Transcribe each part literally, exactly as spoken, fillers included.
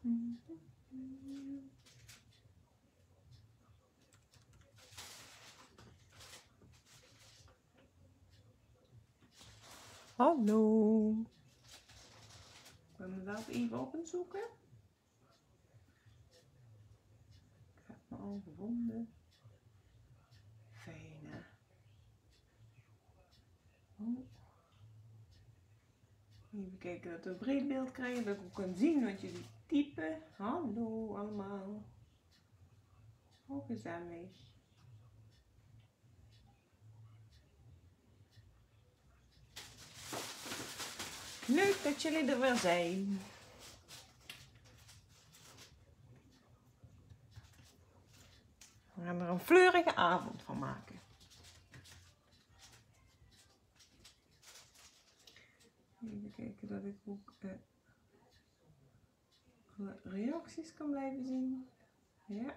Hallo. Ik wil mezelf even op en zoeken. Ik heb me al gevonden. Fijn, hè? Oh. Even kijken dat we een breed beeld krijgen, dat ik ook kan zien wat jullie typen. Hallo allemaal. Hoe gezellig. Leuk dat jullie er weer zijn. We gaan er een fleurige avond van maken. Even kijken dat ik ook uh, alle reacties kan blijven zien. Ja.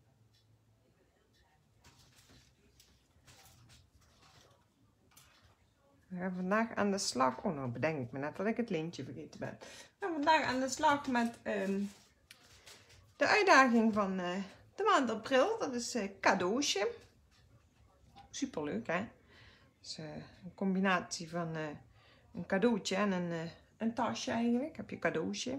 We gaan vandaag aan de slag. Oh, nou bedenk ik me net dat ik het lintje vergeten ben. We gaan vandaag aan de slag met um, de uitdaging van uh, de maand april. Dat is uh, cadeautje. Superleuk, hè? Dus, uh, een combinatie van uh, een cadeautje en een, uh, een tasje eigenlijk. Heb je cadeautje.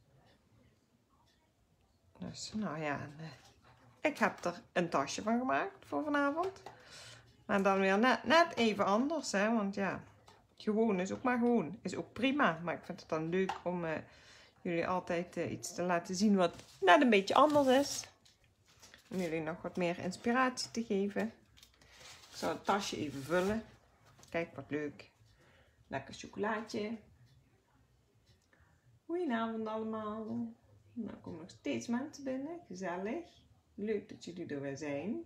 Dus, nou ja. En, uh, ik heb er een tasje van gemaakt voor vanavond. Maar dan weer net, net even anders, hè. Want ja, gewoon is ook maar gewoon. Is ook prima. Maar ik vind het dan leuk om uh, jullie altijd uh, iets te laten zien wat net een beetje anders is. Om jullie nog wat meer inspiratie te geven. Ik zal het tasje even vullen. Kijk, wat leuk. Lekker chocolaatje. Goedenavond allemaal. Nou, er komen nog steeds mensen binnen. Gezellig. Leuk dat jullie er weer zijn.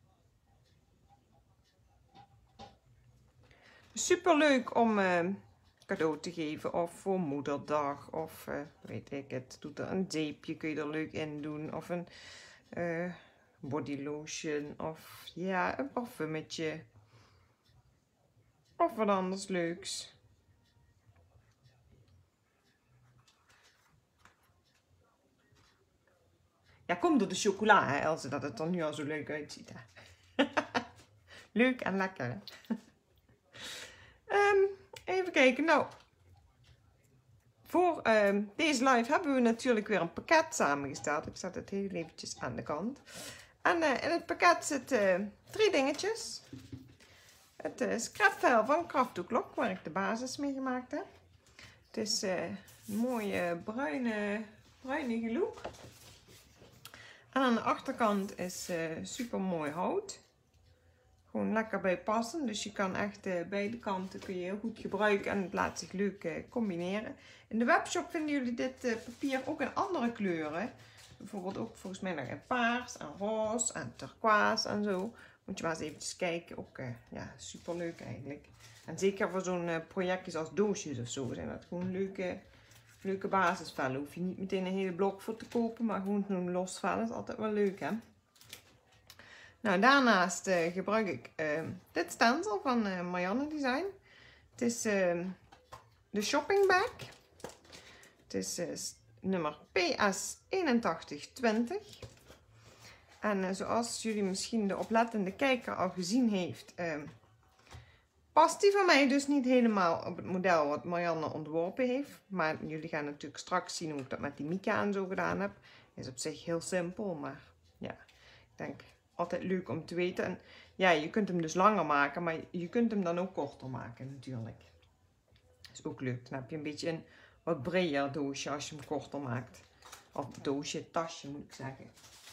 Super leuk om uh, cadeau te geven. Of voor moederdag. Of uh, weet ik het. Doet er een zeepje. Kun je er leuk in doen. Of een uh, body lotion. Of ja, een parfummetje. Of wat anders leuks. Ja, komt door de chocola, hè, Else, dat het er nu al zo leuk uitziet. Hè? Leuk en lekker. Hè? um, even kijken. Nou, voor um, deze live hebben we natuurlijk weer een pakket samengesteld. Ik zet het heel eventjes aan de kant. En uh, in het pakket zitten uh, drie dingetjes. Het uh, scrapvel van Craft to Clock, waar ik de basis mee gemaakt heb. Het is uh, een mooie bruine, bruinige look. En aan de achterkant is uh, super mooi hout. Gewoon lekker bij passen. Dus je kan echt uh, beide kanten kun je heel goed gebruiken. En het laat zich leuk uh, combineren. In de webshop vinden jullie dit uh, papier ook in andere kleuren. Bijvoorbeeld ook volgens mij nog in paars en roze en turquoise en zo. Moet je maar eens eventjes kijken. Ook uh, ja, super leuk eigenlijk. En zeker voor zo'n uh, projectjes als doosjes of zo. Zijn dat gewoon leuke... Leuke basisvellen. Hoef je niet meteen een hele blok voor te kopen, maar gewoon zo'n los vel is altijd wel leuk, hè. Nou, daarnaast uh, gebruik ik uh, dit stencil van uh, Marianne Design. Het is uh, de shopping bag. Het is uh, nummer P S eenentachtig twintig. En uh, zoals jullie misschien de oplettende kijker al gezien heeft... Uh, past die van mij dus niet helemaal op het model wat Marianne ontworpen heeft. Maar jullie gaan natuurlijk straks zien hoe ik dat met die Mika en zo gedaan heb. Is op zich heel simpel, maar ja, ik denk altijd leuk om te weten. En ja, je kunt hem dus langer maken, maar je kunt hem dan ook korter maken natuurlijk. Is ook leuk. Dan heb je een beetje een wat breder doosje als je hem korter maakt. Of doosje, tasje moet ik zeggen.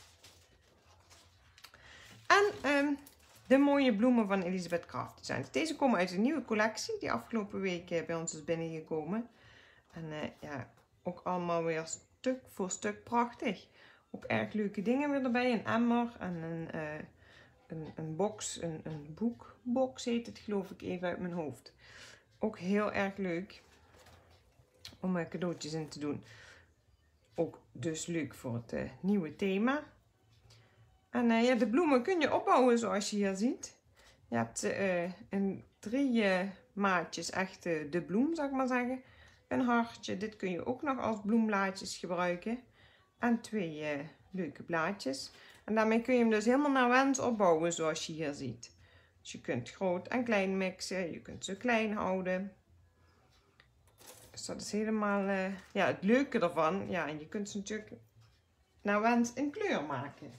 En... Um, De mooie bloemen van Elizabeth Craft Design. Deze komen uit een nieuwe collectie die afgelopen week bij ons is binnengekomen. En uh, ja, ook allemaal weer stuk voor stuk prachtig. Ook erg leuke dingen weer erbij. Een emmer en een, uh, een, een box, een, een boekbox heet het geloof ik even uit mijn hoofd. Ook heel erg leuk om uh, cadeautjes in te doen. Ook dus leuk voor het uh, nieuwe thema. En uh, ja, de bloemen kun je opbouwen zoals je hier ziet. Je hebt uh, in drie uh, maatjes echt uh, de bloem, zou ik maar zeggen. Een hartje, dit kun je ook nog als bloemblaadjes gebruiken. En twee uh, leuke blaadjes. En daarmee kun je hem dus helemaal naar wens opbouwen zoals je hier ziet. Dus je kunt groot en klein mixen. Je kunt ze klein houden. Dus dat is helemaal uh, ja, het leuke ervan. Ja, en je kunt ze natuurlijk naar wens in kleur maken.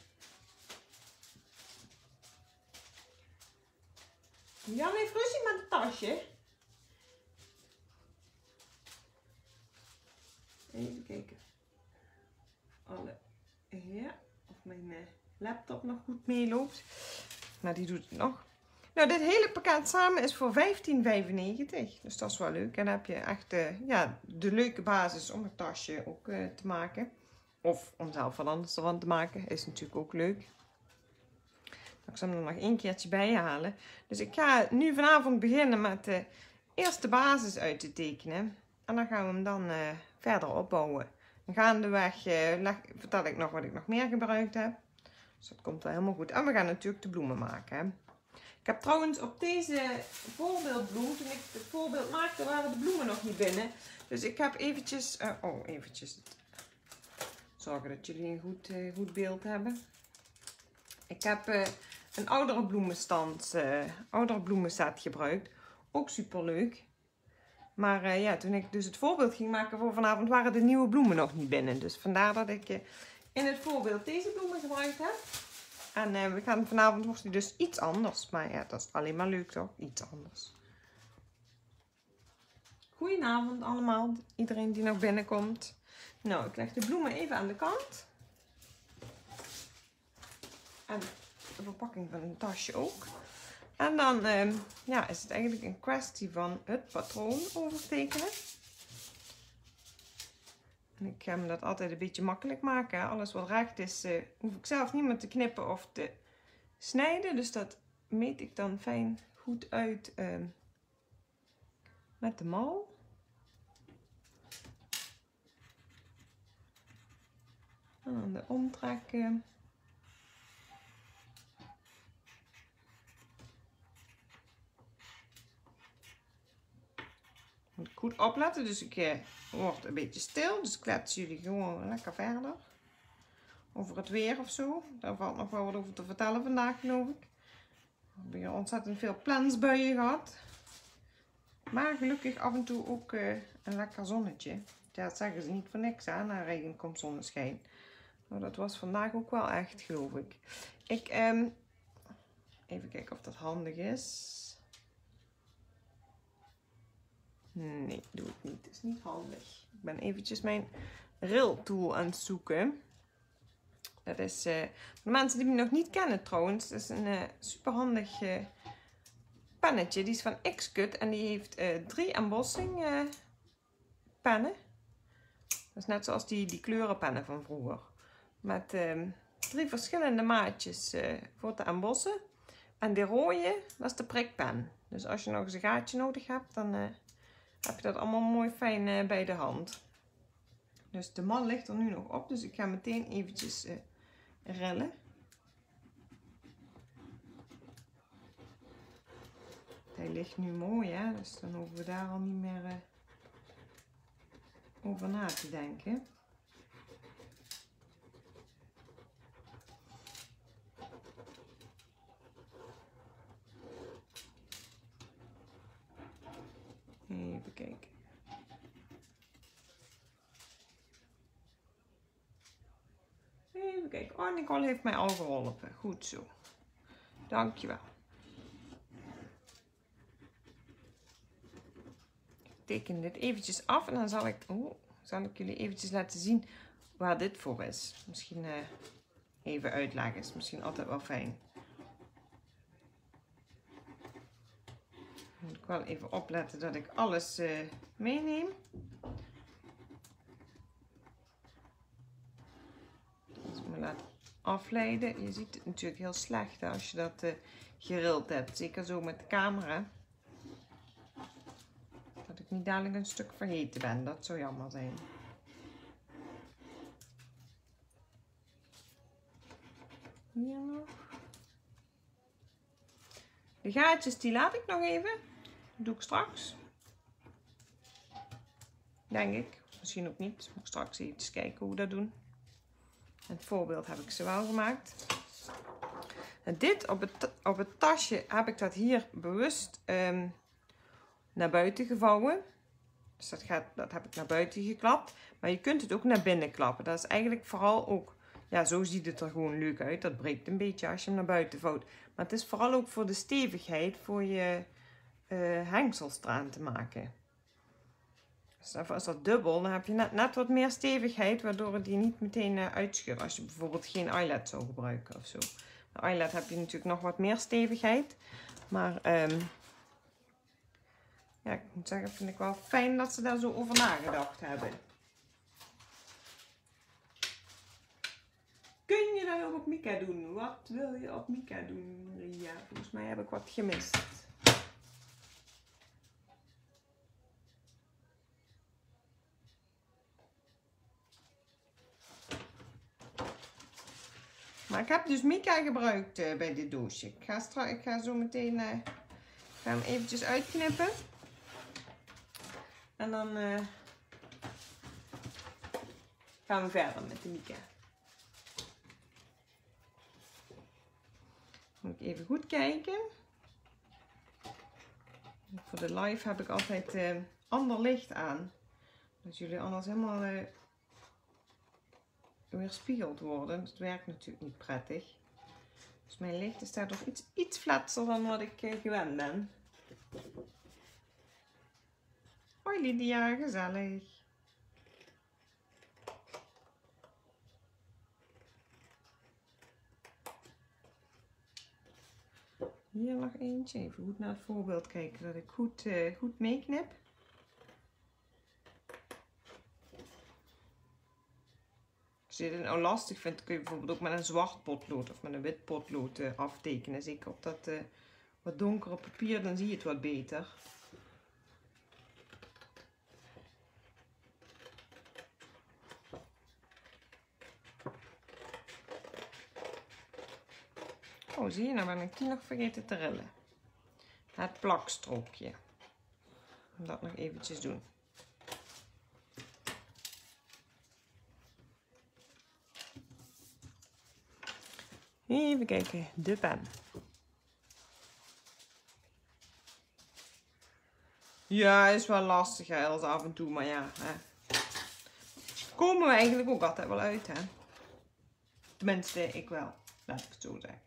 Jan heeft ruzie met het tasje. Even kijken. Alle, ja, of mijn uh, laptop nog goed meeloopt. Maar die doet het nog. Nou, dit hele pakket samen is voor vijftien vijfennegentig. Dus dat is wel leuk. En dan heb je echt uh, ja, de leuke basis om het tasje ook uh, te maken. Of om zelf wat anders ervan te maken. Is natuurlijk ook leuk. Ik zal hem er nog één keertje bij halen. Dus ik ga nu vanavond beginnen met de eerste basis uit te tekenen. En dan gaan we hem dan uh, verder opbouwen. En gaandeweg uh, leg, vertel ik nog wat ik nog meer gebruikt heb. Dus dat komt wel helemaal goed. En we gaan natuurlijk de bloemen maken. Hè. Ik heb trouwens op deze voorbeeldbloem, toen ik het voorbeeld maakte, waren de bloemen nog niet binnen. Dus ik heb eventjes, uh, oh eventjes, zorgen dat jullie een goed, uh, goed beeld hebben. Ik heb uh, een oudere bloemenstand, uh, oudere bloemenset gebruikt. Ook super leuk. Maar uh, ja, toen ik dus het voorbeeld ging maken voor vanavond, waren de nieuwe bloemen nog niet binnen. Dus vandaar dat ik uh, in het voorbeeld deze bloemen gebruikt heb. En uh, we gaan vanavond wordt die dus iets anders. Maar ja, dat is alleen maar leuk toch? Iets anders. Goedenavond allemaal. Iedereen die nog binnenkomt. Nou, ik leg de bloemen even aan de kant. En de verpakking van een tasje ook. En dan uh, ja, is het eigenlijk een kwestie van het patroon overtekenen. En ik ga me dat altijd een beetje makkelijk maken. Hè. Alles wat recht is, uh, hoef ik zelf niet meer te knippen of te snijden. Dus dat meet ik dan fijn goed uit uh, met de mal. En dan de omtrekken. Moet ik goed opletten, dus ik eh, word een beetje stil. Dus ik laat jullie gewoon lekker verder. Over het weer of zo. Daar valt nog wel wat over te vertellen vandaag, geloof ik. We hebben hier ontzettend veel plensbuien gehad. Maar gelukkig af en toe ook uh, een lekker zonnetje. Ja, dat zeggen ze niet voor niks, hè. Na regen komt zonneschijn. Nou, dat was vandaag ook wel echt, geloof ik. Ik, um, even kijken of dat handig is. Nee, doe ik niet. Het is niet handig. Ik ben eventjes mijn Rill tool aan het zoeken. Dat is, uh, voor de mensen die me nog niet kennen trouwens, dat is een uh, super handig uh, pennetje. Die is van X-Cut en die heeft uh, drie embossing uh, pennen. Dat is net zoals die, die kleurenpennen van vroeger. Met uh, drie verschillende maatjes uh, voor te embossen. En de rode, dat is de prikpen. Dus als je nog eens een gaatje nodig hebt, dan uh, heb je dat allemaal mooi fijn uh, bij de hand. Dus de mal ligt er nu nog op, dus ik ga meteen eventjes uh, rillen. Hij ligt nu mooi, hè? Dus dan hoeven we daar al niet meer uh, over na te denken. Even kijken. Even kijken. Oh, Nicole heeft mij al geholpen. Goed zo. Dankjewel. Ik teken dit eventjes af en dan zal ik, oh, zal ik jullie eventjes laten zien waar dit voor is. Misschien uh, even uitleggen. Is misschien altijd wel fijn. Moet ik wel even opletten dat ik alles uh, meeneem. Als ik me laat afleiden. Je ziet het natuurlijk heel slecht hè, als je dat uh, gerild hebt. Zeker zo met de camera. Dat ik niet dadelijk een stuk vergeten ben. Dat zou jammer zijn. Hier nog. De gaatjes die laat ik nog even. Dat doe ik straks. Denk ik. Misschien ook niet. Moet ik straks even kijken hoe we dat doen. In het voorbeeld heb ik ze wel gemaakt. En dit op het, op het tasje heb ik dat hier bewust um, naar buiten gevouwen. Dus dat, gaat, dat heb ik naar buiten geklapt. Maar je kunt het ook naar binnen klappen. Dat is eigenlijk vooral ook... Ja, zo ziet het er gewoon leuk uit. Dat breekt een beetje als je hem naar buiten vouwt. Maar het is vooral ook voor de stevigheid. Voor je uh, hengsels eraan te maken. Dus als dat dubbel, dan heb je net, net wat meer stevigheid. Waardoor het die niet meteen uh, uitscheurt. Als je bijvoorbeeld geen eyelet zou gebruiken of zo. De eyelet heb je natuurlijk nog wat meer stevigheid. Maar... Um, Ja, ik moet zeggen, vind ik wel fijn dat ze daar zo over nagedacht hebben. Kun je dat ook op Mika doen? Wat wil je op Mika doen, Maria? Volgens mij heb ik wat gemist. Maar ik heb dus Mika gebruikt uh, bij dit doosje. Ik ga, straks, ik ga zo meteen uh, ga hem eventjes uitknippen. En dan uh, gaan we verder met de Mika. Moet ik even goed kijken. Voor de live heb ik altijd uh, ander licht aan. Dat jullie anders helemaal uh, weerspiegeld worden. Dat werkt natuurlijk niet prettig. Dus mijn licht is daar toch iets, iets flatser dan wat ik uh, gewend ben. Hoi Lydia, gezellig. Hier nog eentje. Even goed naar het voorbeeld kijken dat ik goed, uh, goed meeknip. Als je het nou lastig vindt, kun je bijvoorbeeld ook met een zwart potlood of met een wit potlood uh, aftekenen. Zeker op dat uh, wat donkere papier, dan zie je het wat beter. Oh, zie je, nou ben ik die nog vergeten te rillen. Het plakstrookje. Dat nog eventjes doen. Even kijken, de pen. Ja, is wel lastig, hè, als af en toe, maar ja. Hè. Komen we eigenlijk ook altijd wel uit, hè. Tenminste, ik wel. Laat ik het zo zeggen.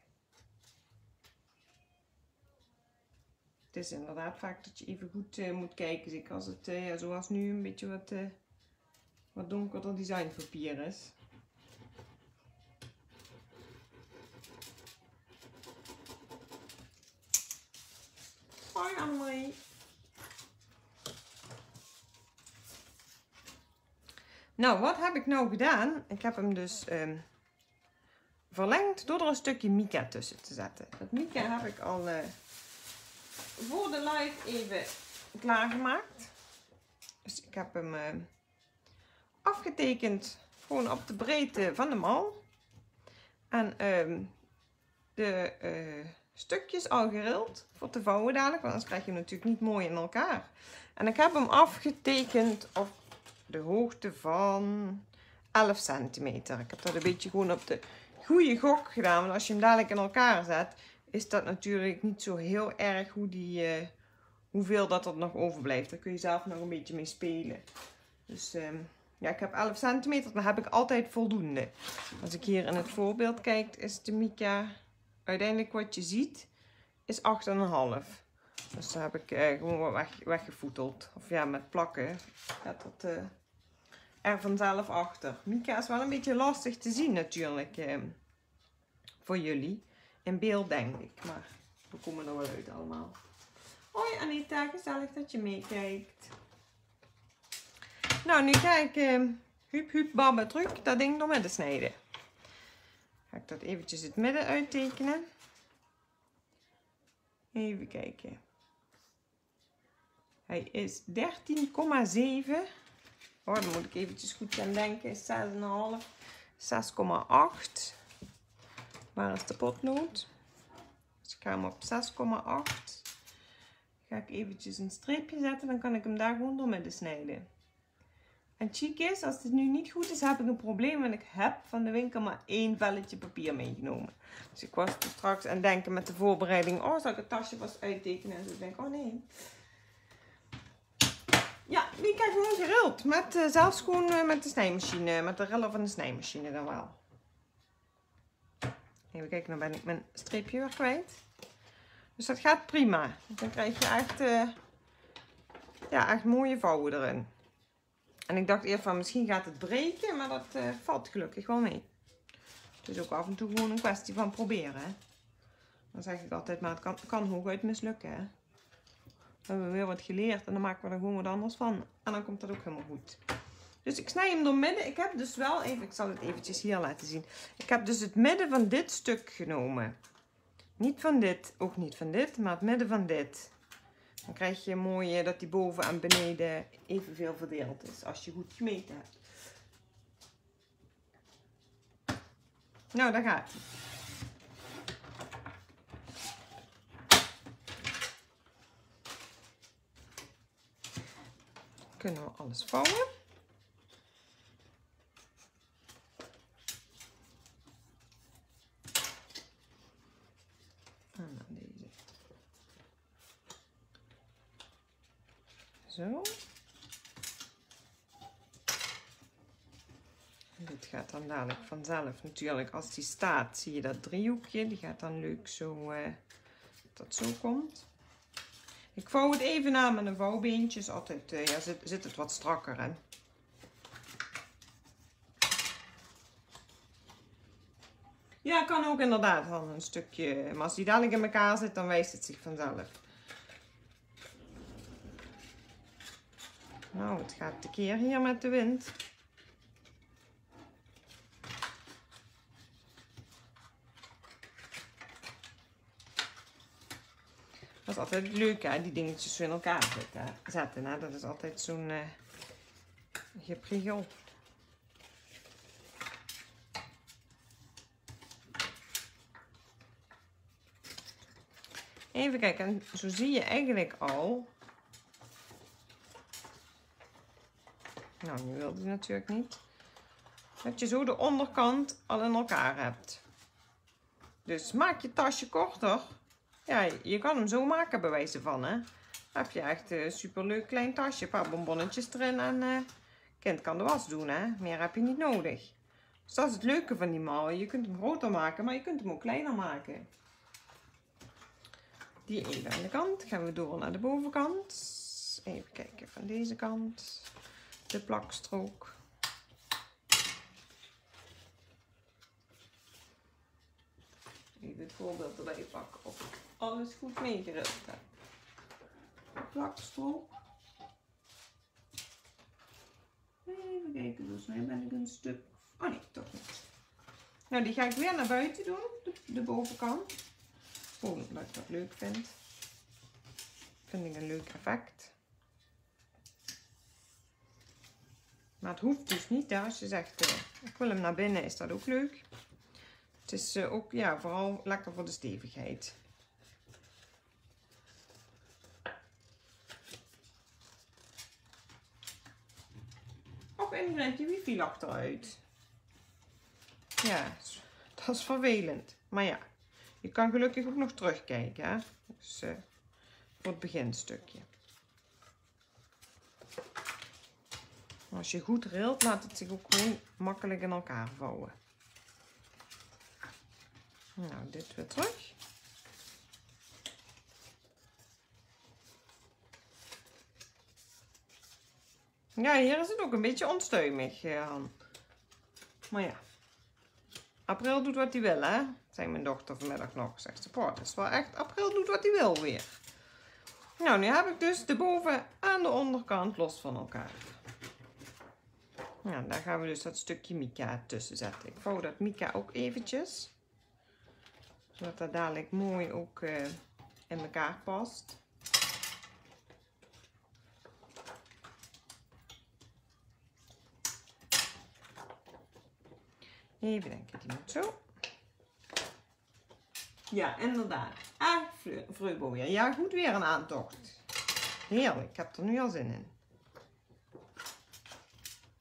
Het is inderdaad vaak dat je even goed uh, moet kijken. Zeker als het, uh, ja, zoals nu, een beetje wat, uh, wat donkerder designpapier is. Hoi Annemarie. Nou, wat heb ik nou gedaan? Ik heb hem dus um, verlengd door er een stukje Mika tussen te zetten. Dat Mika heb ik al uh, voor de live even klaargemaakt. Dus ik heb hem uh, afgetekend gewoon op de breedte van de mal. En um, de uh, stukjes al gerild voor te vouwen dadelijk, want anders krijg je hem natuurlijk niet mooi in elkaar. En ik heb hem afgetekend op de hoogte van elf centimeter. Ik heb dat een beetje gewoon op de goede gok gedaan. Want als je hem dadelijk in elkaar zet, is dat natuurlijk niet zo heel erg hoe die, uh, hoeveel dat er nog overblijft. Daar kun je zelf nog een beetje mee spelen. Dus um, ja, ik heb elf centimeter. Dan heb ik altijd voldoende. Als ik hier in het voorbeeld kijk, is de Mika uiteindelijk wat je ziet, is acht komma vijf. Dus daar heb ik uh, gewoon wat weg, weggevoeteld. Of ja, met plakken gaat dat uh, er vanzelf achter. Mika is wel een beetje lastig te zien natuurlijk. Uh, voor jullie. In beeld denk ik. Maar we komen er wel uit allemaal. Hoi Anita, gezellig dat je meekijkt. Nou, nu ga ik uh, hup hup babbe truc dat ding door midden snijden. Ga ik dat eventjes het midden uittekenen. Even kijken. Hij is dertien komma zeven. Oh, dan moet ik eventjes goed gaan denken. zes komma vijf. zes komma acht. Waar is de potlood? Dus ik ga hem op zes komma acht. Ga ik eventjes een streepje zetten. Dan kan ik hem daar gewoon door midden snijden. En chic is, als het nu niet goed is, heb ik een probleem. Want ik heb van de winkel maar één velletje papier meegenomen. Dus ik was er straks aan het denken met de voorbereiding. Oh, zal ik het tasje vast uittekenen? En zo denk ik, oh nee. Ja, die krijg ik gewoon gerild. Met, uh, zelfs gewoon uh, met de snijmachine. Met de riller van de snijmachine dan wel. Even kijken, dan ben ik mijn streepje weer kwijt. Dus dat gaat prima. Dan krijg je echt, uh, ja, echt mooie vouwen erin. En ik dacht eerst van misschien gaat het breken, maar dat uh, valt gelukkig wel mee. Het is ook af en toe gewoon een kwestie van proberen. Hè? Dan zeg ik altijd, maar het kan, kan hooguit mislukken. Hè? Dan hebben we weer wat geleerd en dan maken we er gewoon wat anders van. En dan komt dat ook helemaal goed. Dus ik snij hem door midden. Ik heb dus wel even, ik zal het eventjes hier laten zien. Ik heb dus het midden van dit stuk genomen. Niet van dit, ook niet van dit, maar het midden van dit. Dan krijg je mooi dat die boven en beneden evenveel verdeeld is. Als je goed gemeten hebt. Nou, daar gaat hij. Kunnen we alles vouwen. En dan deze. Zo. En dit gaat dan dadelijk vanzelf natuurlijk. Als die staat, zie je dat driehoekje. Die gaat dan leuk zo, uh, dat zo komt. Ik vouw het even aan met een vouwbeentje. Is altijd, uh, ja, zit, zit het wat strakker in. Ja, kan ook inderdaad dan een stukje. Maar als die dadelijk in elkaar zit, dan wijst het zich vanzelf. Nou, het gaat tekeer hier met de wind. Dat is altijd leuk, hè? Die dingetjes zo in elkaar zetten. zetten hè? Dat is altijd zo'n uh, gepriegel. Even kijken, en zo zie je eigenlijk al. Nou, nu wilde hij natuurlijk niet. Dat je zo de onderkant al in elkaar hebt. Dus maak je tasje korter. Ja, je kan hem zo maken bij wijze van, hè. Dan heb je echt een superleuk klein tasje. Een paar bonbonnetjes erin en uh, kind kan de was doen, hè. Meer heb je niet nodig. Dus dat is het leuke van die mouwen. Je kunt hem groter maken, maar je kunt hem ook kleiner maken. Die even aan de kant. Gaan we door naar de bovenkant. Even kijken van deze kant. De plakstrook. Even het voorbeeld erbij pakken of ik alles goed meegerild heb. De plakstrook. Even kijken, volgens mij ben ik een stuk. Oh nee, toch niet. Nou, die ga ik weer naar buiten doen, de, de bovenkant. Gewoon omdat ik dat leuk vind. Vind ik een leuk effect. Maar het hoeft dus niet. Hè. Als je zegt, uh, ik wil hem naar binnen, is dat ook leuk. Het is uh, ook, ja, vooral lekker voor de stevigheid. Och, en een randje wifi lag eruit. Ja, dat is vervelend. Maar ja, je kan gelukkig ook nog terugkijken. Hè? Dus uh, voor het beginstukje. Als je goed rilt, laat het zich ook gewoon makkelijk in elkaar vouwen. Nou, dit weer terug. Ja, hier is het ook een beetje onstuimig, Han. Maar ja. April doet wat hij wil, hè? Zei mijn dochter vanmiddag nog. Zegt ze, het is wel echt, April doet wat hij wil weer. Nou, nu heb ik dus de boven- en de onderkant los van elkaar. Nou, daar gaan we dus dat stukje mica tussen zetten. Ik vouw dat mica ook eventjes. Zodat dat dadelijk mooi ook uh, in elkaar past. Even denken, die moet zo. Ja, inderdaad. Ah, vreugboja. Ja, goed weer een aantocht. Heerlijk, ik heb er nu al zin in.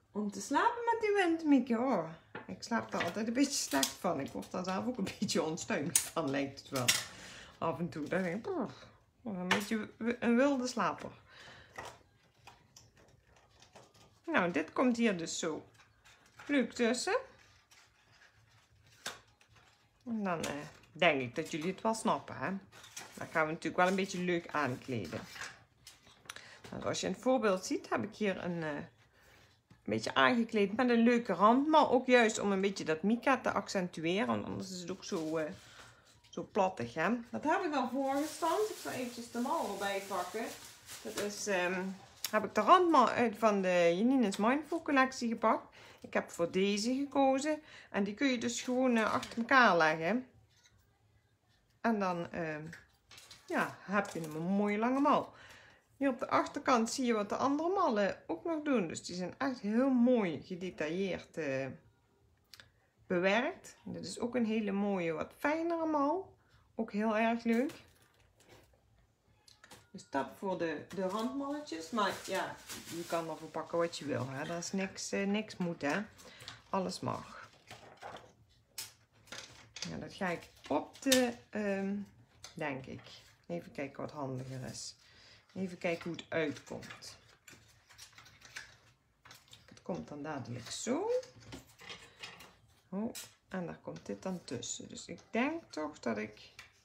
om te slapen met die wind, Mieke. Oh, ik slaap daar altijd een beetje slecht van. Ik word daar zelf ook een beetje onstuimig van, lijkt het wel. Af en toe. Dan denk ik, oh, een beetje een wilde slaper. Nou, dit komt hier dus zo leuk tussen. En dan eh, denk ik dat jullie het wel snappen, hè. Dan gaan we natuurlijk wel een beetje leuk aankleden. Nou, zoals je in het voorbeeld ziet, heb ik hier een, uh, een beetje aangekleed met een leuke rand. Maar ook juist om een beetje dat mica te accentueren. Want anders is het ook zo, uh, zo plattig, hè. Dat heb ik al voorgestand. Ik zal eventjes de mal erbij pakken. Dat is, um, heb ik de randmal uit van de Janine's Mindful collectie gepakt. Ik heb voor deze gekozen. En die kun je dus gewoon uh, achter elkaar leggen. En dan uh, ja, heb je een mooie lange mal. Hier op de achterkant zie je wat de andere mallen ook nog doen. Dus die zijn echt heel mooi gedetailleerd uh, bewerkt. En dit is ook een hele mooie, wat fijnere mal. Ook heel erg leuk. Dus dat voor de, de randmalletjes. Maar ja, je kan ervoor pakken wat je wil. Hè. Dat is niks, uh, niks moet, hè. Alles mag. Ja, dat ga ik op de, um, denk ik. Even kijken wat handiger is. Even kijken hoe het uitkomt. Het komt dan dadelijk zo. Oh, en daar komt dit dan tussen. Dus ik denk toch dat ik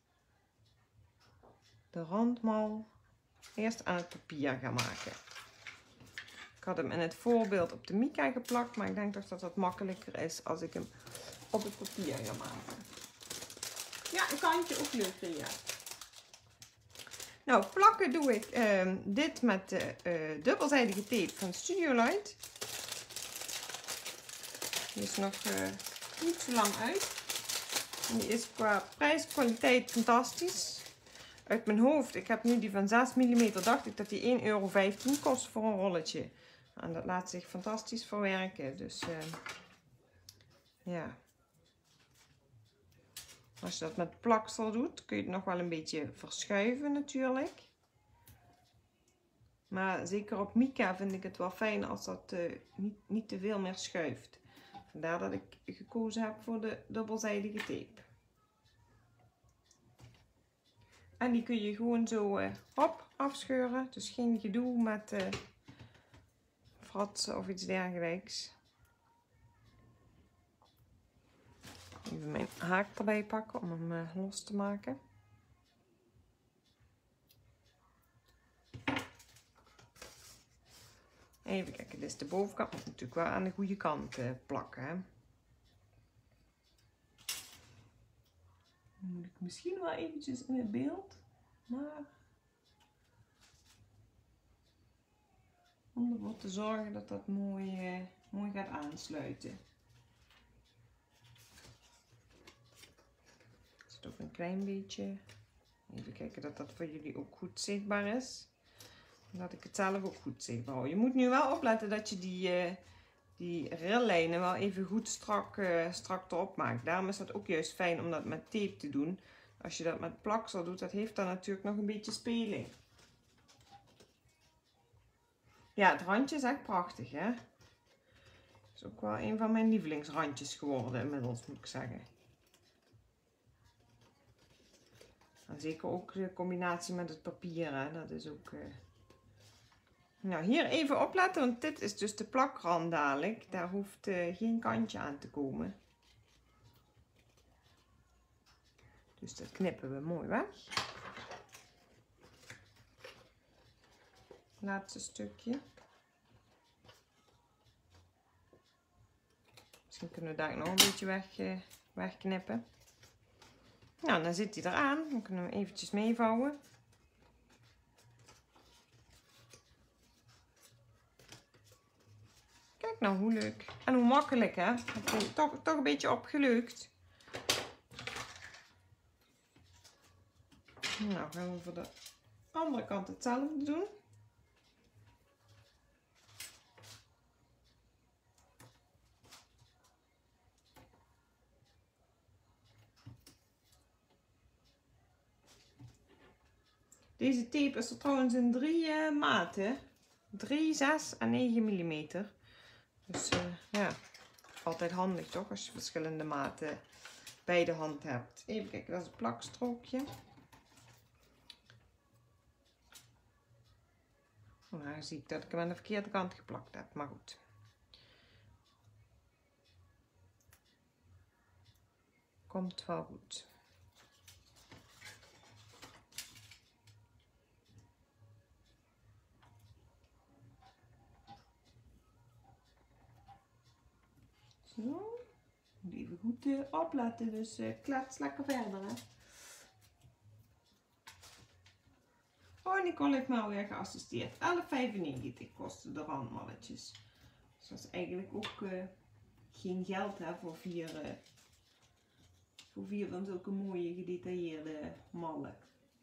de randmal eerst aan het papier ga maken. Ik had hem in het voorbeeld op de mica geplakt, maar ik denk toch dat dat makkelijker is als ik hem op het papier ga maken. Ja, een kantje ook leuk, ja. Nou, plakken doe ik uh, dit met de uh, dubbelzijdige tape van Studiolight. Die is nog uh, niet zo lang uit. En die is qua prijs-kwaliteit fantastisch. Uit mijn hoofd, ik heb nu die van zes millimeter, dacht ik dat die één euro vijftien kost voor een rolletje. En dat laat zich fantastisch verwerken. Dus uh, ja. Als je dat met plaksel doet, kun je het nog wel een beetje verschuiven natuurlijk. Maar zeker op mica vind ik het wel fijn als dat uh, niet, niet te veel meer schuift. Vandaar dat ik gekozen heb voor de dubbelzijdige tape. En die kun je gewoon zo uh, hop afscheuren. Dus geen gedoe met uh, fratsen of iets dergelijks. Even mijn haak erbij pakken om hem uh, los te maken. Even kijken, dit is de bovenkant. Moet natuurlijk wel aan de goede kant uh, plakken. Hè. Dan moet ik misschien wel eventjes in het beeld. Maar om ervoor te zorgen dat dat mooi, uh, mooi gaat aansluiten. Ook een klein beetje. Even kijken dat dat voor jullie ook goed zichtbaar is. En dat ik het zelf ook goed zichtbaar hou. Je moet nu wel opletten dat je die, uh, die rillijnen wel even goed strak, uh, strak erop maakt. Daarom is dat ook juist fijn om dat met tape te doen. Als je dat met plaksel doet, dat heeft dan natuurlijk nog een beetje speling. Ja, het randje is echt prachtig, hè. Het is ook wel een van mijn lievelingsrandjes geworden inmiddels, moet ik zeggen. En zeker ook de combinatie met het papier, hè? Dat is ook... Uh... Nou, hier even opletten, want dit is dus de plakrand dadelijk. Daar hoeft uh, geen kantje aan te komen. Dus dat knippen we mooi weg. Laatste stukje. Misschien kunnen we daar nog een beetje weg, uh, wegknippen. Nou, dan zit hij eraan. Dan kunnen we hem eventjes meevouwen. Kijk nou hoe leuk. En hoe makkelijk, hè. Het is toch, toch een beetje opgelukt. Nou, gaan we voor de andere kant hetzelfde doen. Deze tape is er trouwens in drie uh, maten. drie, zes en negen millimeter. Dus uh, ja, altijd handig toch als je verschillende maten bij de hand hebt. Even kijken, dat is een plakstrookje. Nou zie ik dat ik hem aan de verkeerde kant geplakt heb, maar goed. Komt wel goed. Zo. Even goed uh, opletten, dus uh, klets lekker verder. Hè? Oh, Nicole heeft me alweer geassisteerd. elf vijfennegentig kosten de randmalletjes. Dus dat is eigenlijk ook uh, geen geld hè, voor vier, uh, voor vier van zulke mooie gedetailleerde mallen.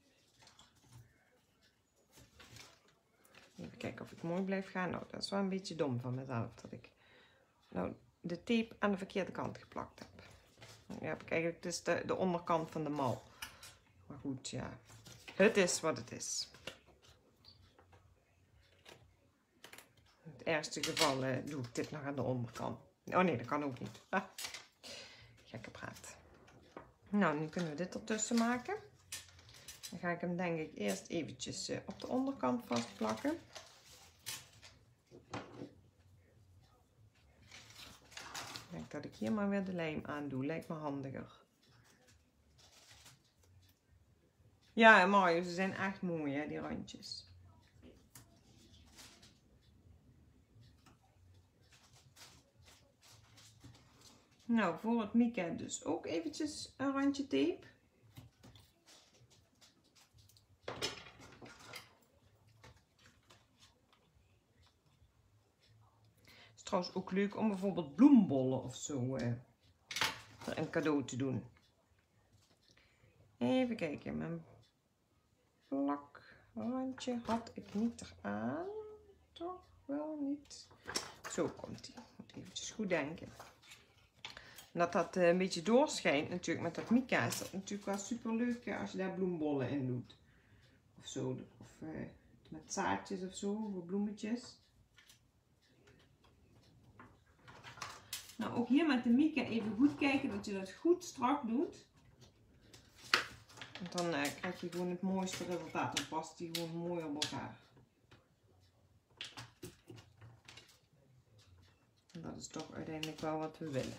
Even kijken of ik mooi blijf gaan. Nou, dat is wel een beetje dom van mezelf dat ik nou de tape aan de verkeerde kant geplakt heb. Nu heb ik eigenlijk dus de, de onderkant van de mal. Maar goed, ja. Het is wat het is. In het ergste geval uh, doe ik dit nog aan de onderkant. Oh nee, dat kan ook niet. Ah, gekke praat. Nou, nu kunnen we dit ertussen maken. Dan ga ik hem denk ik eerst eventjes uh, op de onderkant vastplakken. Ik denk dat ik hier maar weer de lijm aan doe. Lijkt me handiger. Ja, mooi. Ze zijn echt mooi, hè, die randjes. Nou, voor het Mika dus ook eventjes een randje tape. Het is trouwens ook leuk om bijvoorbeeld bloembollen of zo uh, er een cadeau te doen. Even kijken, mijn plakrandje had ik niet eraan. Toch wel niet. Zo komt die. Moet eventjes goed denken. En dat dat uh, een beetje doorschijnt natuurlijk met dat Mika is dat natuurlijk wel super leuk als je daar bloembollen in doet. Of zo. Of uh, met zaadjes of zo, of bloemetjes. Nou, ook hier met de Mika even goed kijken dat je dat goed strak doet. Want dan uh, krijg je gewoon het mooiste resultaat. Dan past die gewoon mooi op elkaar. En dat is toch uiteindelijk wel wat we willen.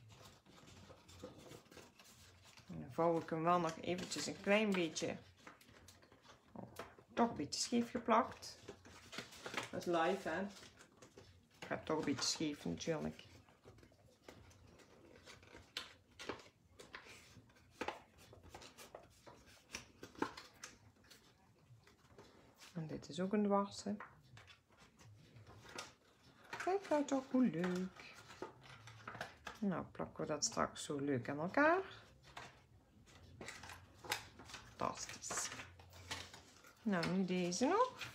En dan vouw ik hem wel nog eventjes een klein beetje, oh, toch een beetje scheef geplakt. Dat is live, hè. Gaat toch een beetje scheef natuurlijk. En dit is ook een dwarse. Kijk nou toch hoe leuk. Nou plakken we dat straks zo leuk aan elkaar. Fantastisch. Nou, nu deze nog.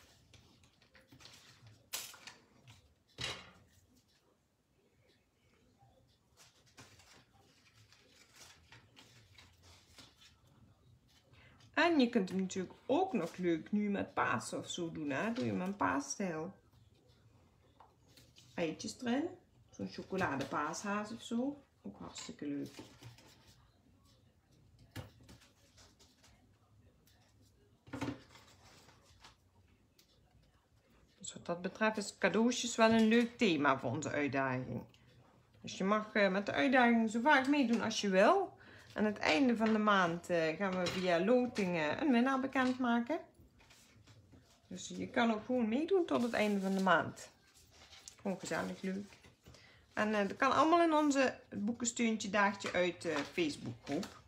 En je kunt hem natuurlijk ook nog leuk nu met paas of zo doen. Hè? Doe je hem een paasstijl. Eitjes erin. Zo'n chocoladepaashaas of zo. Ook hartstikke leuk. Dus wat dat betreft is cadeautjes wel een leuk thema voor onze uitdaging. Dus je mag met de uitdaging zo vaak meedoen als je wil. Aan het einde van de maand gaan we via loting een winnaar bekendmaken. Dus je kan ook gewoon meedoen tot het einde van de maand. Gewoon gezellig leuk. En uh, dat kan allemaal in onze boekensteuntje daagje uit uh, Facebookgroep.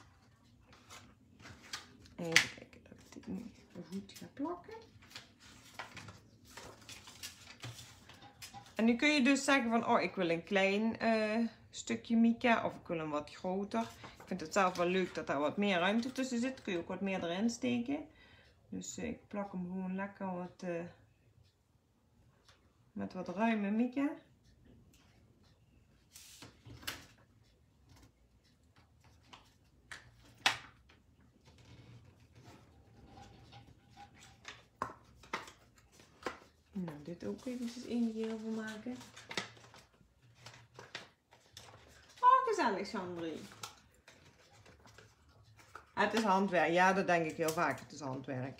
Even kijken dat ik dit nu goed ga plakken. En nu kun je dus zeggen van, oh ik wil een klein uh, stukje Mika of ik wil een wat groter. Ik vind het zelf wel leuk dat daar wat meer ruimte tussen zit. Kun je ook wat meer erin steken. Dus uh, ik plak hem gewoon lekker wat, uh, met wat ruime Mika. Nou, dit ook eventjes één keer over maken. Alexandrie? Het is handwerk. Ja, dat denk ik heel vaak. Het is handwerk.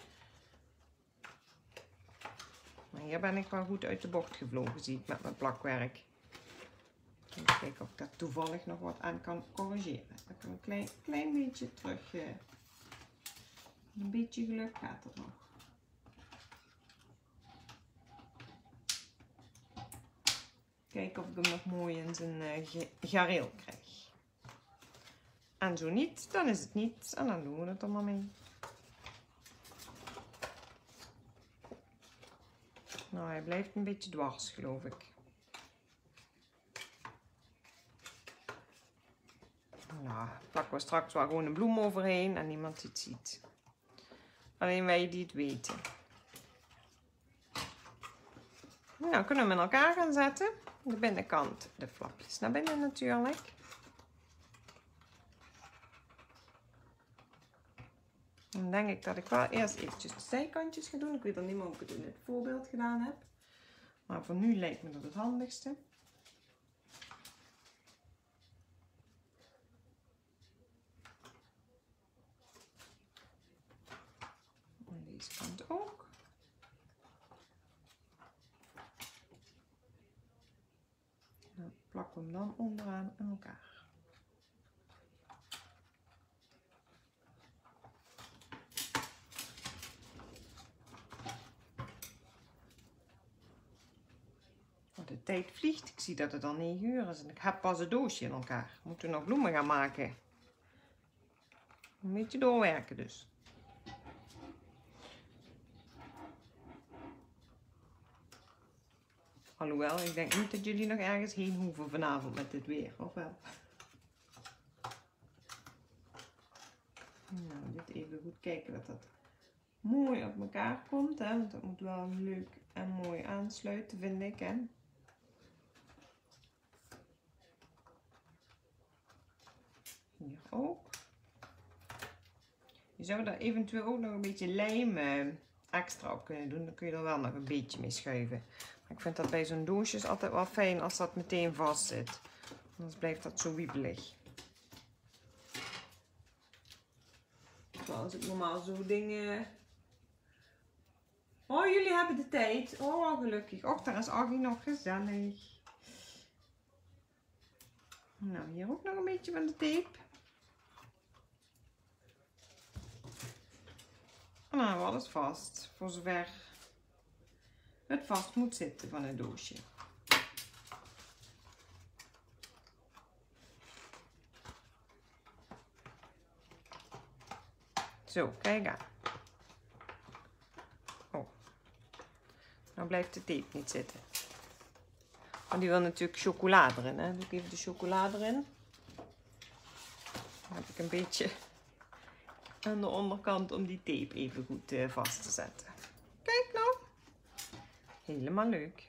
Maar hier ben ik wel goed uit de bocht gevlogen, zie ik, met mijn plakwerk. Even kijken of ik daar toevallig nog wat aan kan corrigeren. Dan kan ik een klein, klein beetje terug. Uh, een beetje geluk gaat er nog. Kijken of ik hem nog mooi in zijn uh, gareel krijg. En zo niet, dan is het niet. En dan doen we het er maar mee. Nou, hij blijft een beetje dwars, geloof ik. Nou, plakken we straks wel gewoon een bloem overheen en niemand die het ziet. Alleen wij die het weten. Nou, kunnen we hem in elkaar gaan zetten. De binnenkant, de flapjes naar binnen natuurlijk. Dan denk ik dat ik wel eerst eventjes de zijkantjes ga doen. Ik weet nog niet meer hoe ik het in het voorbeeld gedaan heb. Maar voor nu lijkt me dat het handigste. En deze kant ook. Dan plakken we hem dan onderaan in elkaar. De tijd vliegt. Ik zie dat het al negen uur is en ik heb pas een doosje in elkaar. Moeten we nog bloemen gaan maken. Een beetje doorwerken dus. Alhoewel, ik denk niet dat jullie nog ergens heen hoeven vanavond met dit weer, of wel? Nou, dit even goed kijken dat dat mooi op elkaar komt, hè? Want dat moet wel leuk en mooi aansluiten, vind ik, hè? Hier ook. Je zou daar eventueel ook nog een beetje lijm uh, extra op kunnen doen. Dan kun je er wel nog een beetje mee schuiven. Maar ik vind dat bij zo'n doosjes altijd wel fijn als dat meteen vast zit. Anders blijft dat zo wiebelig. Zoals ik normaal zo dingen... Oh, jullie hebben de tijd. Oh, gelukkig. Och, daar is Aggie nog gezellig. Nou, hier ook nog een beetje van de tape. En dan hebben we alles vast. Voor zover het vast moet zitten van het doosje. Zo, kijk aan. Oh. Nou blijft de tape niet zitten. Want die wil natuurlijk chocolade erin. Hè? Doe ik even de chocolade erin. Dan heb ik een beetje aan de onderkant om die tape even goed uh, vast te zetten. Kijk nou. Helemaal leuk.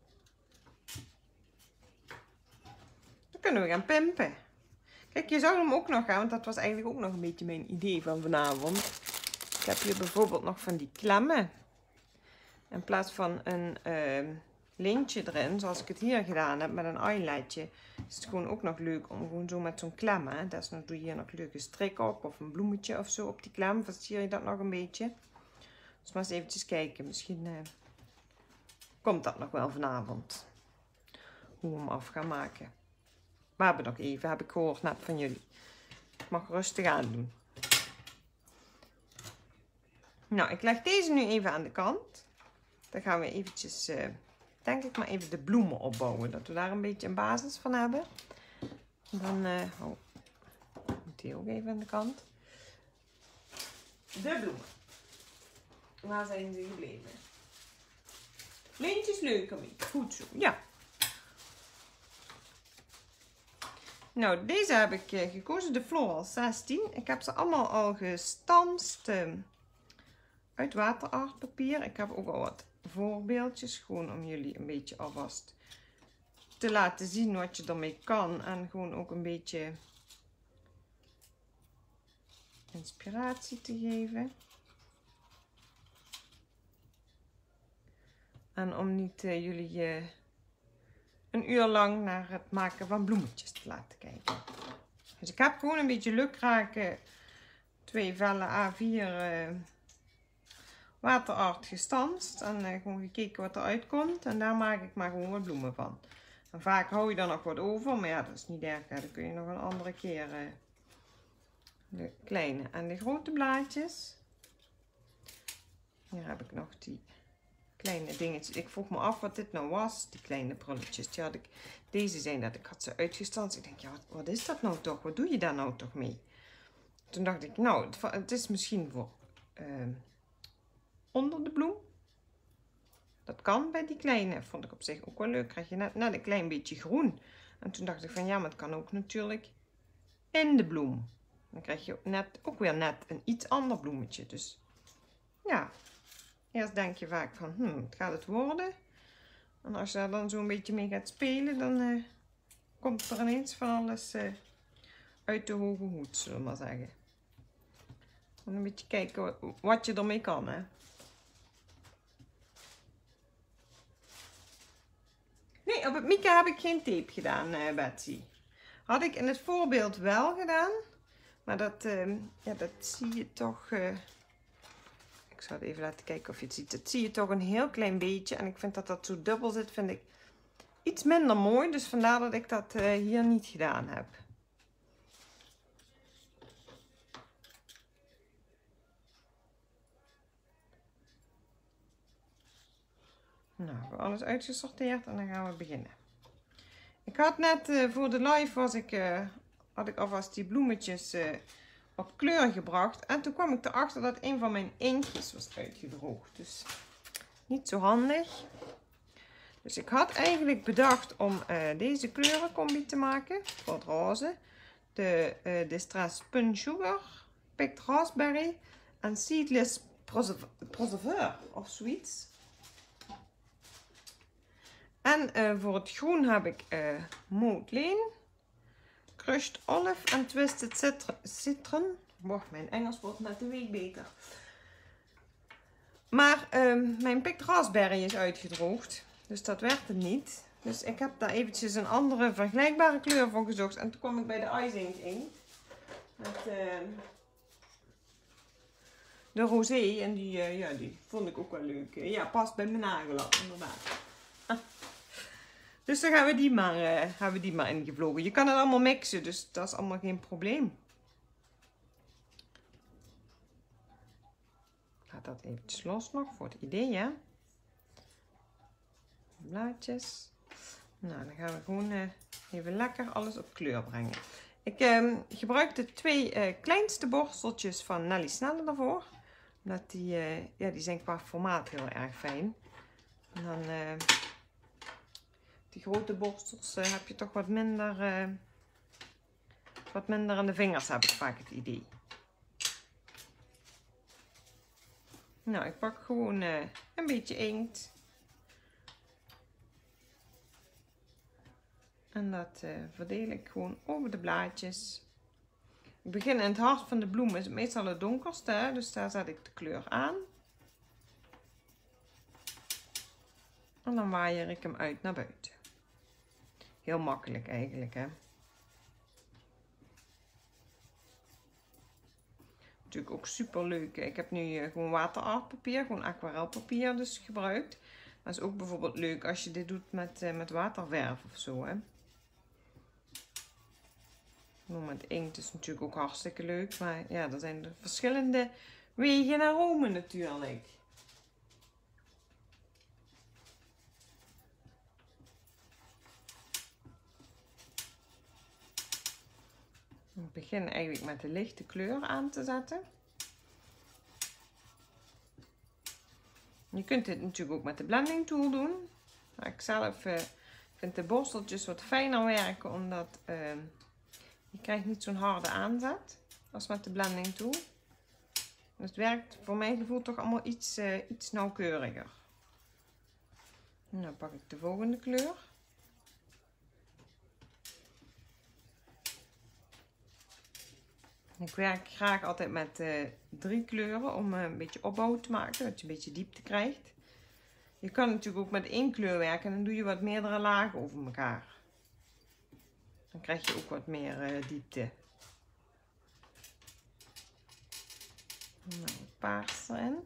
Dan kunnen we gaan pimpen. Kijk, je zou hem ook nog gaan, want dat was eigenlijk ook nog een beetje mijn idee van vanavond. Ik heb hier bijvoorbeeld nog van die klemmen. In plaats van een uh, lintje erin, zoals ik het hier gedaan heb met een eyeletje, is het gewoon ook nog leuk om gewoon zo met zo'n klem, hè. Desnoods doe je hier nog leuke strik op of een bloemetje of zo op die klem. Versier je dat nog een beetje. Dus maar eens eventjes kijken. Misschien uh, komt dat nog wel vanavond. Hoe we hem af gaan maken. We hebben nog even, heb ik gehoord net van jullie. Ik mag rustig aan doen. Nou, ik leg deze nu even aan de kant. Dan gaan we eventjes, uh, denk ik maar even de bloemen opbouwen. Dat we daar een beetje een basis van hebben. En dan, uh, oh, moet die ook even aan de kant. De bloemen. Waar zijn ze gebleven? Lintjes leukemie. Goed zo, ja. Nou, deze heb ik uh, gekozen, de Floral zestien. Ik heb ze allemaal al gestanst uh, uit waterartpapier. Ik heb ook al wat voorbeeldjes, gewoon om jullie een beetje alvast te laten zien wat je ermee kan. En gewoon ook een beetje inspiratie te geven. En om niet uh, jullie uh, een uur lang naar het maken van bloemetjes te laten kijken. Dus ik heb gewoon een beetje lukraak twee vellen A vier uh, waterart gestanst. En uh, gewoon gekeken wat eruit komt. En daar maak ik maar gewoon wat bloemen van. En vaak hou je er nog wat over. Maar ja, dat is niet erg. Dan kun je nog een andere keer uh, de kleine en de grote blaadjes. Hier heb ik nog die kleine dingetjes. Ik vroeg me af wat dit nou was. Die kleine prulletjes. Die had ik, deze zijn dat. Ik had ze uitgestanst. Ik denk, ja, wat, wat is dat nou toch? Wat doe je daar nou toch mee? Toen dacht ik, nou, het, het is misschien voor uh, onder de bloem. Dat kan bij die kleine. Vond ik op zich ook wel leuk. Krijg je net, net een klein beetje groen. En toen dacht ik van, ja, maar het kan ook natuurlijk in de bloem. Dan krijg je net, ook weer net een iets ander bloemetje. Dus ja, eerst denk je vaak van, hm, wat gaat het worden? En als je daar dan zo'n beetje mee gaat spelen, dan uh, komt er ineens van alles uh, uit de hoge hoed, zullen we maar zeggen. En een beetje kijken wat, wat je ermee kan, hè. Nee, op het Mika heb ik geen tape gedaan, uh, Betsy. Had ik in het voorbeeld wel gedaan. Maar dat, uh, ja, dat zie je toch... Uh, ik zal het even laten kijken of je het ziet. Dat zie je toch een heel klein beetje. En ik vind dat dat zo dubbel zit, vind ik iets minder mooi. Dus vandaar dat ik dat uh, hier niet gedaan heb. Nou, ik heb alles uitgesorteerd en dan gaan we beginnen. Ik had net uh, voor de live was ik, uh, had ik alvast die bloemetjes uh, op kleur gebracht. En toen kwam ik erachter dat een van mijn inktjes was uitgedroogd. Dus niet zo handig. Dus ik had eigenlijk bedacht om uh, deze kleurencombi te maken voor het roze. De uh, Distress Spun Sugar, Picked Raspberry en Seedless Preserver of zoiets. En uh, voor het groen heb ik uh, Maudlin, Crushed Olive en Twisted Citron. Boah, mijn Engels wordt net een week beter. Maar uh, mijn Picked Raspberry is uitgedroogd. Dus dat werd het niet. Dus ik heb daar eventjes een andere vergelijkbare kleur voor gezocht. En toen kwam ik bij de Ice Ink Ink. Met uh, de rosé. En die, uh, ja, die vond ik ook wel leuk. Ja, past bij mijn nagellak inderdaad. Ah. Dus dan gaan we die maar, uh, hebben we die maar ingevlogen. Je kan het allemaal mixen, dus dat is allemaal geen probleem. Ik laat dat eventjes los nog voor het idee, hè. Blaadjes. Nou, dan gaan we gewoon uh, even lekker alles op kleur brengen. Ik uh, gebruik de twee uh, kleinste borsteltjes van Nelly Snelle daarvoor. Omdat die, uh, ja, die zijn qua formaat heel erg fijn. En dan... Uh, Die grote borstels uh, heb je toch wat minder, uh, wat minder aan de vingers, heb ik vaak het idee. Nou, ik pak gewoon uh, een beetje inkt. En dat uh, verdeel ik gewoon over de blaadjes. Ik begin in het hart van de bloem, is het meestal het donkerste, hè? Dus daar zet ik de kleur aan. En dan waaier ik hem uit naar buiten. Heel makkelijk eigenlijk, hè. Natuurlijk ook super leuk. Ik heb nu gewoon waterartpapier, gewoon aquarelpapier dus gebruikt. Dat is ook bijvoorbeeld leuk als je dit doet met, uh, met waterverf of zo, hè. Met inkt is natuurlijk ook hartstikke leuk. Maar ja, er zijn er verschillende wegen naar Rome natuurlijk. Ik begin eigenlijk met de lichte kleur aan te zetten. Je kunt dit natuurlijk ook met de blending tool doen. Maar ik zelf uh, vind de borsteltjes wat fijner werken, omdat uh, je krijgt niet zo'n harde aanzet als met de blending tool. Dus het werkt voor mijn gevoel toch allemaal iets, uh, iets nauwkeuriger. En dan pak ik de volgende kleur. Ik werk graag altijd met uh, drie kleuren om uh, een beetje opbouw te maken, dat je een beetje diepte krijgt. Je kan natuurlijk ook met één kleur werken en dan doe je wat meerdere lagen over elkaar. Dan krijg je ook wat meer uh, diepte. Nou, paars erin.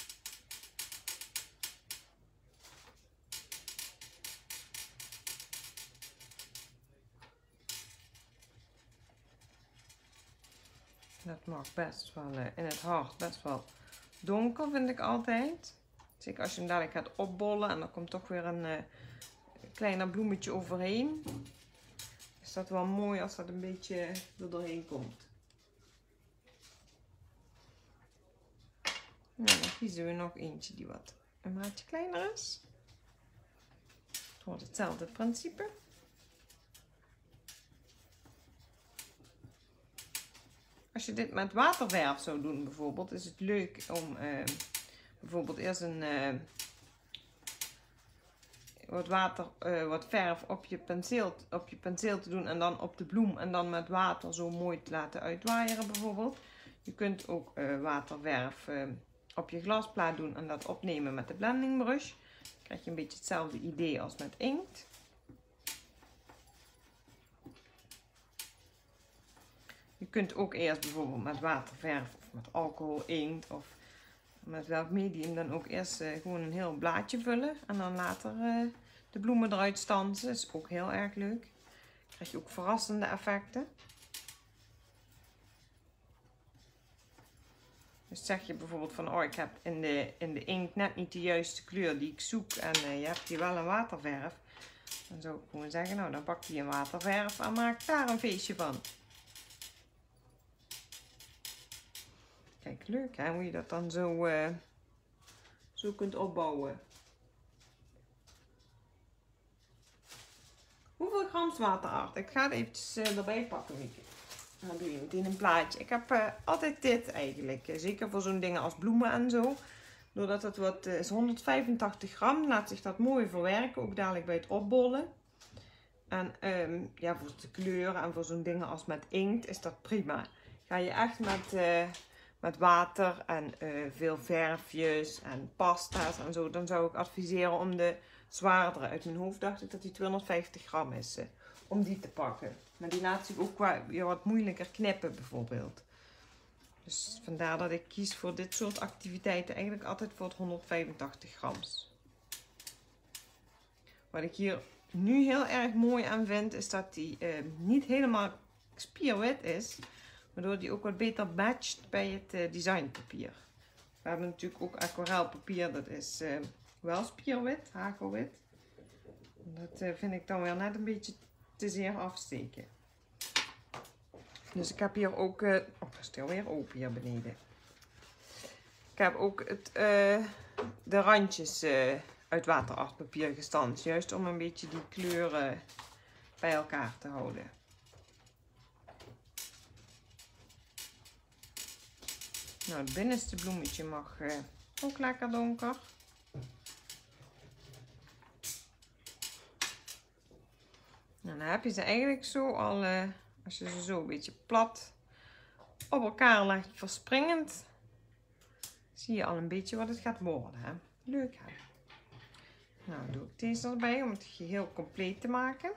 Dat mag best wel uh, in het hart best wel donker, vind ik altijd. Zeker als je hem dadelijk gaat opbollen en er komt toch weer een uh, kleiner bloemetje overheen. Is dat wel mooi als dat een beetje er doorheen komt. Nou, dan kiezen we nog eentje die wat een maatje kleiner is. Het wordt hetzelfde principe. Als je dit met waterverf zou doen bijvoorbeeld, is het leuk om uh, bijvoorbeeld eerst een uh, wat water, uh, wat verf op je, penseel, op je penseel te doen en dan op de bloem en dan met water zo mooi te laten uitwaaieren bijvoorbeeld. Je kunt ook uh, waterverf uh, op je glasplaat doen en dat opnemen met de blending brush. Dan krijg je een beetje hetzelfde idee als met inkt. Je kunt ook eerst bijvoorbeeld met waterverf of met alcohol, inkt of met welk medium dan ook eerst uh, gewoon een heel blaadje vullen. En dan later uh, de bloemen eruit stansen. Dat is ook heel erg leuk. Dan krijg je ook verrassende effecten. Dus zeg je bijvoorbeeld van, oh ik heb in de, in de inkt net niet de juiste kleur die ik zoek. En uh, je hebt hier wel een waterverf. Dan zou ik gewoon zeggen, nou dan pak je een waterverf en maak daar een feestje van. Kijk, leuk hè, hoe je dat dan zo, uh, zo kunt opbouwen. Hoeveel gram waterart? Ik ga het eventjes uh, erbij pakken, Mieke. Dan doe je meteen een plaatje. Ik heb uh, altijd dit eigenlijk. Uh, zeker voor zo'n dingen als bloemen en zo. Doordat het wat uh, is honderdvijfentachtig gram. Laat zich dat mooi verwerken. Ook dadelijk bij het opbollen. En um, ja, voor de kleuren en voor zo'n dingen als met inkt is dat prima. Ga je echt met... Uh, met water en uh, veel verfjes en pasta's en zo, dan zou ik adviseren om de zwaardere. Uit mijn hoofd dacht ik dat die tweehonderdvijftig gram is, uh, om die te pakken. Maar die laat zich ook weer wat moeilijker knippen bijvoorbeeld. Dus vandaar dat ik kies voor dit soort activiteiten eigenlijk altijd voor het honderdvijfentachtig grams. Wat ik hier nu heel erg mooi aan vind, is dat die uh, niet helemaal spierwit is. Waardoor die ook wat beter matcht bij het uh, designpapier. We hebben natuurlijk ook aquarelpapier, dat is uh, wel spierwit, hagelwit. Dat uh, vind ik dan weer net een beetje te zeer afsteken. Dus ik heb hier ook, uh, oh dat is alweer open hier beneden. Ik heb ook het, uh, de randjes uh, uit waterartpapier gestanst. Juist om een beetje die kleuren bij elkaar te houden. Nou, het binnenste bloemetje mag uh, ook lekker donker. En dan heb je ze eigenlijk zo al, uh, als je ze zo een beetje plat op elkaar legt, verspringend, zie je al een beetje wat het gaat worden. Hè? Leuk hè? Nou, doe ik deze erbij om het geheel compleet te maken.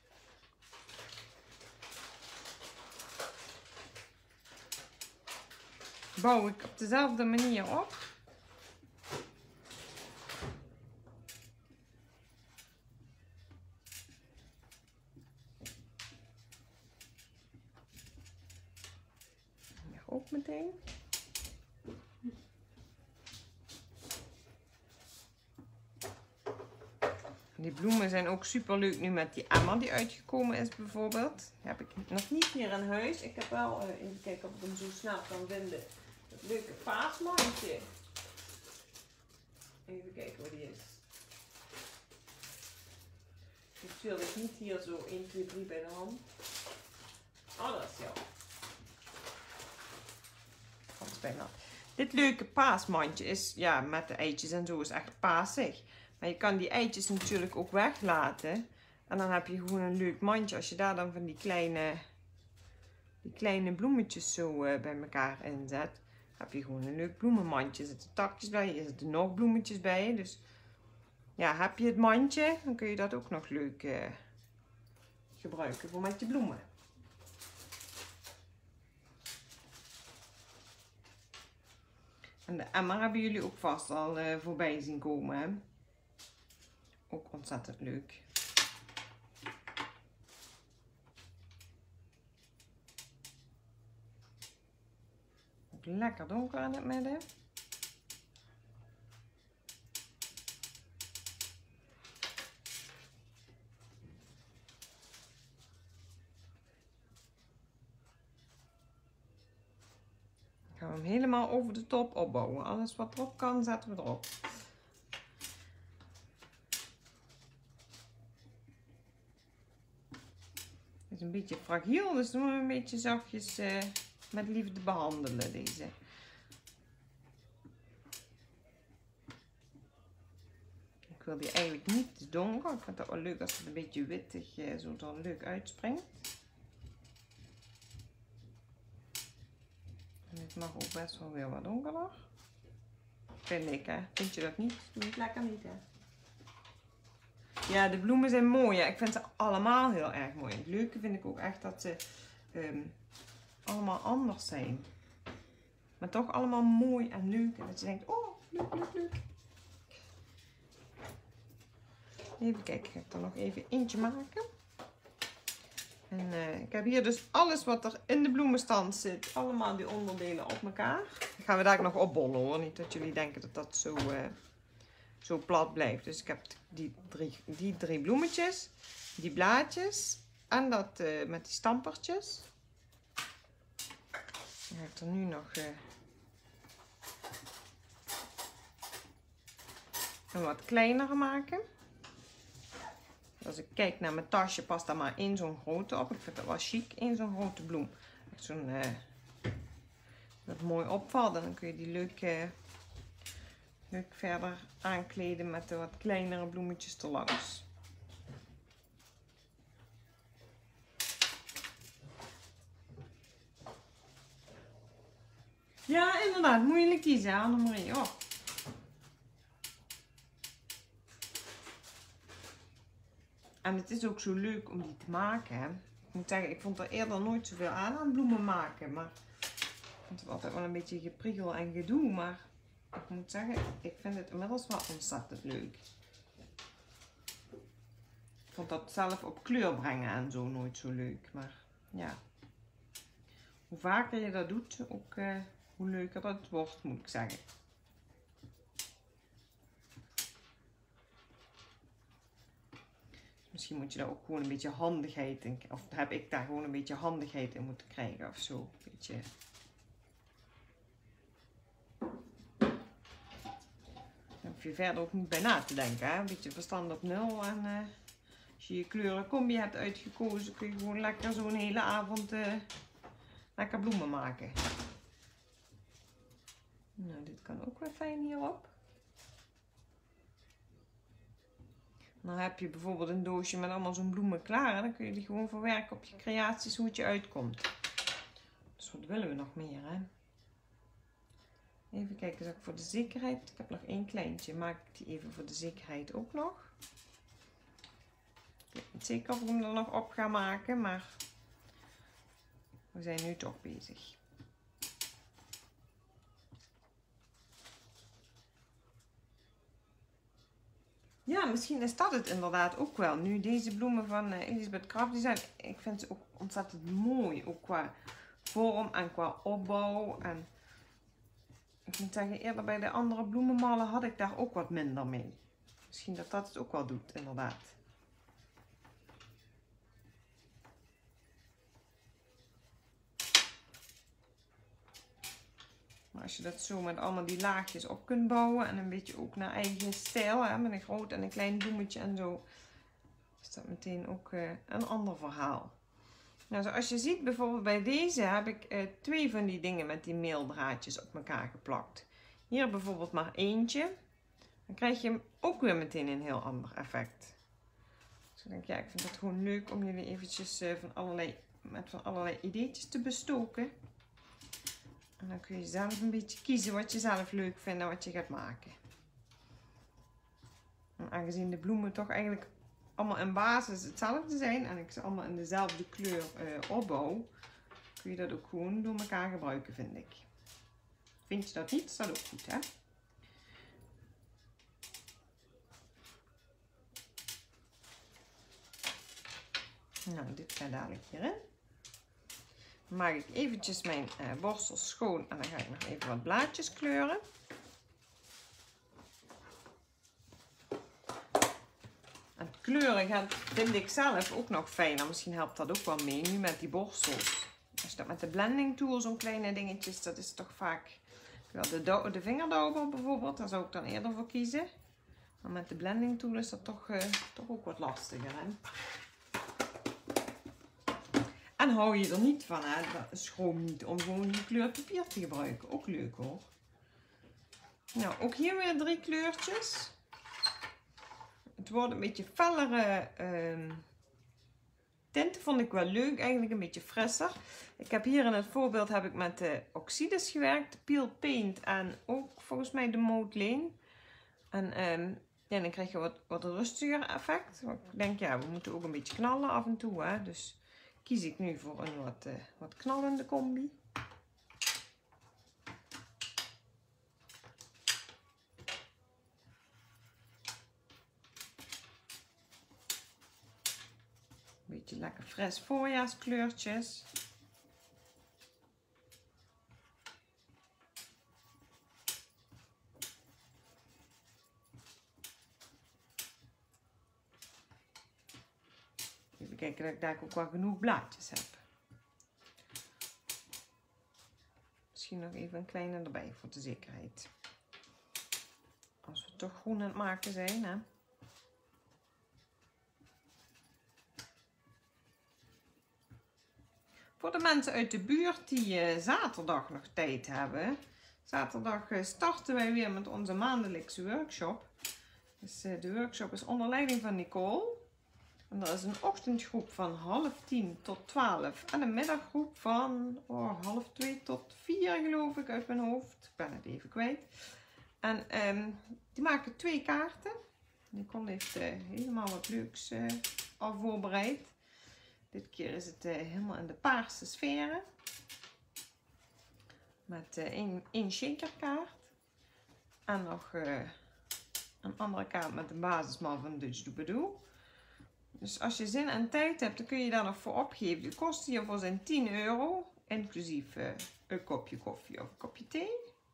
Bouw ik op dezelfde manier op. Hier ook meteen. Die bloemen zijn ook super leuk nu met die emmer die uitgekomen is bijvoorbeeld. Die heb ik nog niet hier in huis. Ik heb wel, uh, even kijken of ik hem zo snel kan vinden. Dat leuke paasmandje. Even kijken waar die is. Natuurlijk niet hier zo één, twee, drie bij de hand. Oh, dat is jou. Dat is bijna. Dit leuke paasmandje is, ja, met de eitjes en zo is echt paasig. Maar je kan die eitjes natuurlijk ook weglaten. En dan heb je gewoon een leuk mandje. Als je daar dan van die kleine, die kleine bloemetjes zo uh, bij elkaar inzet. Heb je gewoon een leuk bloemenmandje. Er zitten takjes bij, er zitten nog bloemetjes bij. Dus ja, heb je het mandje, dan kun je dat ook nog leuk uh, gebruiken voor met je bloemen. En de emmer hebben jullie ook vast al uh, voorbij zien komen. Hè? Ook ontzettend leuk. Ook lekker donker in het midden. Gaan we hem helemaal over de top opbouwen. Alles wat erop kan, zetten we erop. Het is een beetje fragiel, dus doen we een beetje zachtjes uh, met liefde behandelen deze. Ik wil die eigenlijk niet te donker. Ik vind het wel leuk als het een beetje wittig uh, zo dan leuk uitspringt. Dit mag ook best wel weer wat donkerder. Vind ik, hè? Vind je dat niet? Doe je het lekker niet, hè? Ja, de bloemen zijn mooi. Hè? Ik vind ze allemaal heel erg mooi. Het leuke vind ik ook echt dat ze um, allemaal anders zijn. Maar toch allemaal mooi en leuk. En dat je denkt, oh, leuk, leuk, leuk. Even kijken, ga ik er nog even eentje maken. En uh, ik heb hier dus alles wat er in de bloemenstand zit. Allemaal die onderdelen op elkaar. Dan gaan we daar nog opbollen hoor. Niet dat jullie denken dat dat zo, uh, zo plat blijft. Dus ik heb die drie, die drie bloemetjes. Die blaadjes. En dat uh, met die stampertjes. Dan ga ik er nu nog uh, een wat kleinere maken. Als ik kijk naar mijn tasje, past daar maar één zo'n grote op. Ik vind dat wel chic, één zo'n grote bloem. Zo'n uh, dat mooi opvalt. En dan kun je die leuk, uh, leuk verder aankleden met de wat kleinere bloemetjes erlangs. Ja, inderdaad, moeilijk kiezen, Annemarie. Oh. En het is ook zo leuk om die te maken. Hè? Ik moet zeggen, ik vond er eerder nooit zoveel aan aan bloemen maken. Maar ik vond het altijd wel een beetje gepriegel en gedoe. Maar ik moet zeggen, ik vind het inmiddels wel ontzettend leuk. Ik vond dat zelf op kleur brengen en zo nooit zo leuk. Maar ja, hoe vaker je dat doet, ook uh, hoe leuker dat het wordt, moet ik zeggen. Misschien moet je daar ook gewoon een beetje handigheid in, of heb ik daar gewoon een beetje handigheid in moeten krijgen of zo. Een beetje. Daar hoef je verder ook niet bij na te denken. Hè? Een beetje verstand op nul. En uh, als je je kleurencombi hebt uitgekozen, kun je gewoon lekker zo'n hele avond uh, lekker bloemen maken. Nou, dit kan ook wel fijn hierop. Dan heb je bijvoorbeeld een doosje met allemaal zo'n bloemen klaar. En dan kun je die gewoon verwerken op je creaties hoe het je uitkomt. Dus wat willen we nog meer, hè? Even kijken, dus ik voor de zekerheid. Ik heb nog één kleintje. Maak ik die even voor de zekerheid ook nog. Ik weet niet zeker of ik hem er nog op ga maken, maar we zijn nu toch bezig. Ja, misschien is dat het inderdaad ook wel. Nu deze bloemen van uh, Elisabeth Craft, die zijn, ik vind ze ook ontzettend mooi. Ook qua vorm en qua opbouw. En ik moet zeggen, eerder bij de andere bloemenmallen had ik daar ook wat minder mee. Misschien dat dat het ook wel doet, inderdaad. Maar als je dat zo met allemaal die laagjes op kunt bouwen en een beetje ook naar eigen stijl, hè, met een groot en een klein bloemetje en zo, is dat meteen ook uh, een ander verhaal. Nou, zoals je ziet bijvoorbeeld bij deze heb ik uh, twee van die dingen met die meeldraadjes op elkaar geplakt. Hier bijvoorbeeld maar eentje. Dan krijg je ook weer meteen een heel ander effect. Dus ik denk, ja, ik vind het gewoon leuk om jullie eventjes uh, van allerlei, met van allerlei ideetjes te bestoken. En dan kun je zelf een beetje kiezen wat je zelf leuk vindt en wat je gaat maken. En aangezien de bloemen toch eigenlijk allemaal in basis hetzelfde zijn en ik ze allemaal in dezelfde kleur uh, opbouw, kun je dat ook gewoon door elkaar gebruiken, vind ik. Vind je dat niet, is dat ook goed, hè? Nou, dit gaat dadelijk hierin. Dan maak ik eventjes mijn uh, borstel schoon en dan ga ik nog even wat blaadjes kleuren. En het kleuren gaat, vind ik zelf ook nog fijner. Misschien helpt dat ook wel mee, nu met die borstels. Als je dat met de blending tool, zo'n kleine dingetjes, dat is toch vaak... De, de vingerdauber bijvoorbeeld, daar zou ik dan eerder voor kiezen. Maar met de blending tool is dat toch, uh, toch ook wat lastiger, hè? En hou je er niet van, hè? Schroom niet om gewoon gekleurd papier te gebruiken. Ook leuk, hoor. Nou, ook hier weer drie kleurtjes. Het wordt een beetje fellere uh, tinten, vond ik wel leuk. Eigenlijk een beetje frisser. Ik heb hier in het voorbeeld heb ik met de oxides gewerkt. De Peel Paint en ook volgens mij de Mode Lane. En um, ja, dan krijg je wat, wat rustiger effect. Maar ik denk, ja, we moeten ook een beetje knallen af en toe, hè. Dus kies ik nu voor een wat, uh, wat knallende combi. Een beetje lekker fris voorjaarskleurtjes. Even kijken dat ik daar ook wel genoeg blaadjes heb. Misschien nog even een kleine erbij voor de zekerheid. Als we toch groen aan het maken zijn, hè. Voor de mensen uit de buurt die uh, zaterdag nog tijd hebben. Zaterdag uh, starten wij weer met onze maandelijkse workshop. Dus uh, de workshop is onder leiding van Nicole. En dat is een ochtendgroep van half tien tot twaalf. En een middaggroep van oh, half twee tot vier geloof ik uit mijn hoofd. Ik ben het even kwijt. En um, die maken twee kaarten. Nicole heeft uh, helemaal wat leuks uh, al voorbereid. Dit keer is het uh, helemaal in de paarse sferen. Met uh, één, één shakerkaart. En nog uh, een andere kaart met de basismal van Dutch Doobadoo. Dus als je zin en tijd hebt, dan kun je daar nog voor opgeven. De kosten hiervoor zijn tien euro. Inclusief uh, een kopje koffie of een kopje thee.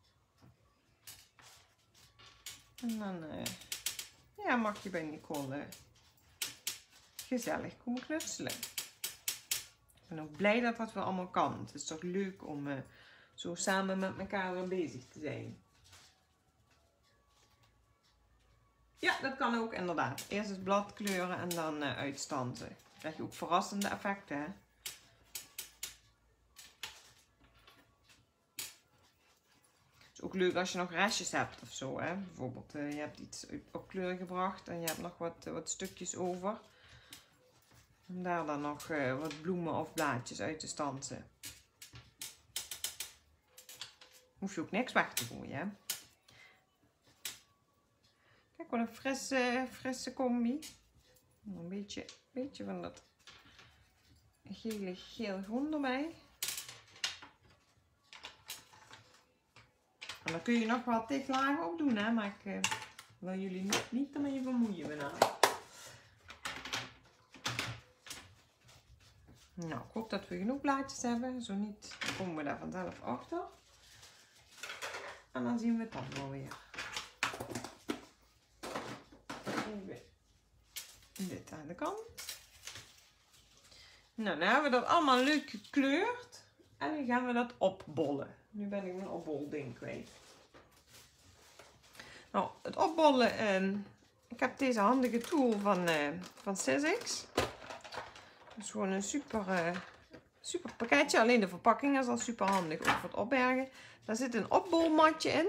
En dan uh, ja, mag je bij Nicole uh, gezellig komen knutselen. Ik ben ook blij dat dat wel allemaal kan. Het is toch leuk om uh, zo samen met elkaar weer bezig te zijn. Ja, dat kan ook inderdaad. Eerst het blad kleuren en dan uh, uitstansen. Dan krijg je ook verrassende effecten, hè. Het is ook leuk als je nog restjes hebt of zo, hè. Bijvoorbeeld, uh, je hebt iets op kleur gebracht en je hebt nog wat, uh, wat stukjes over. Om daar dan nog uh, wat bloemen of blaadjes uit te stansen. Hoef je ook niks weg te gooien, hè. Kijk, wat een frisse, frisse combi. Een beetje, beetje van dat gele geel-groen erbij. En dan kun je nog wel tegenlagen op doen, hè. Maar ik uh, wil jullie niet, niet ermee vermoeien vanavond. Nou, ik hoop dat we genoeg blaadjes hebben. Zo niet, dan komen we daar vanzelf achter. En dan zien we het dan wel weer. Even dit aan de kant. Nou, dan hebben we dat allemaal leuk gekleurd. En nu gaan we dat opbollen. Nu ben ik mijn opbolding kwijt. Nou, het opbollen. Eh, ik heb deze handige tool van, uh, van Sizzix. Dat is gewoon een super, uh, super pakketje. Alleen de verpakking is al super handig. Ook voor het opbergen. Daar zit een opbolmatje in.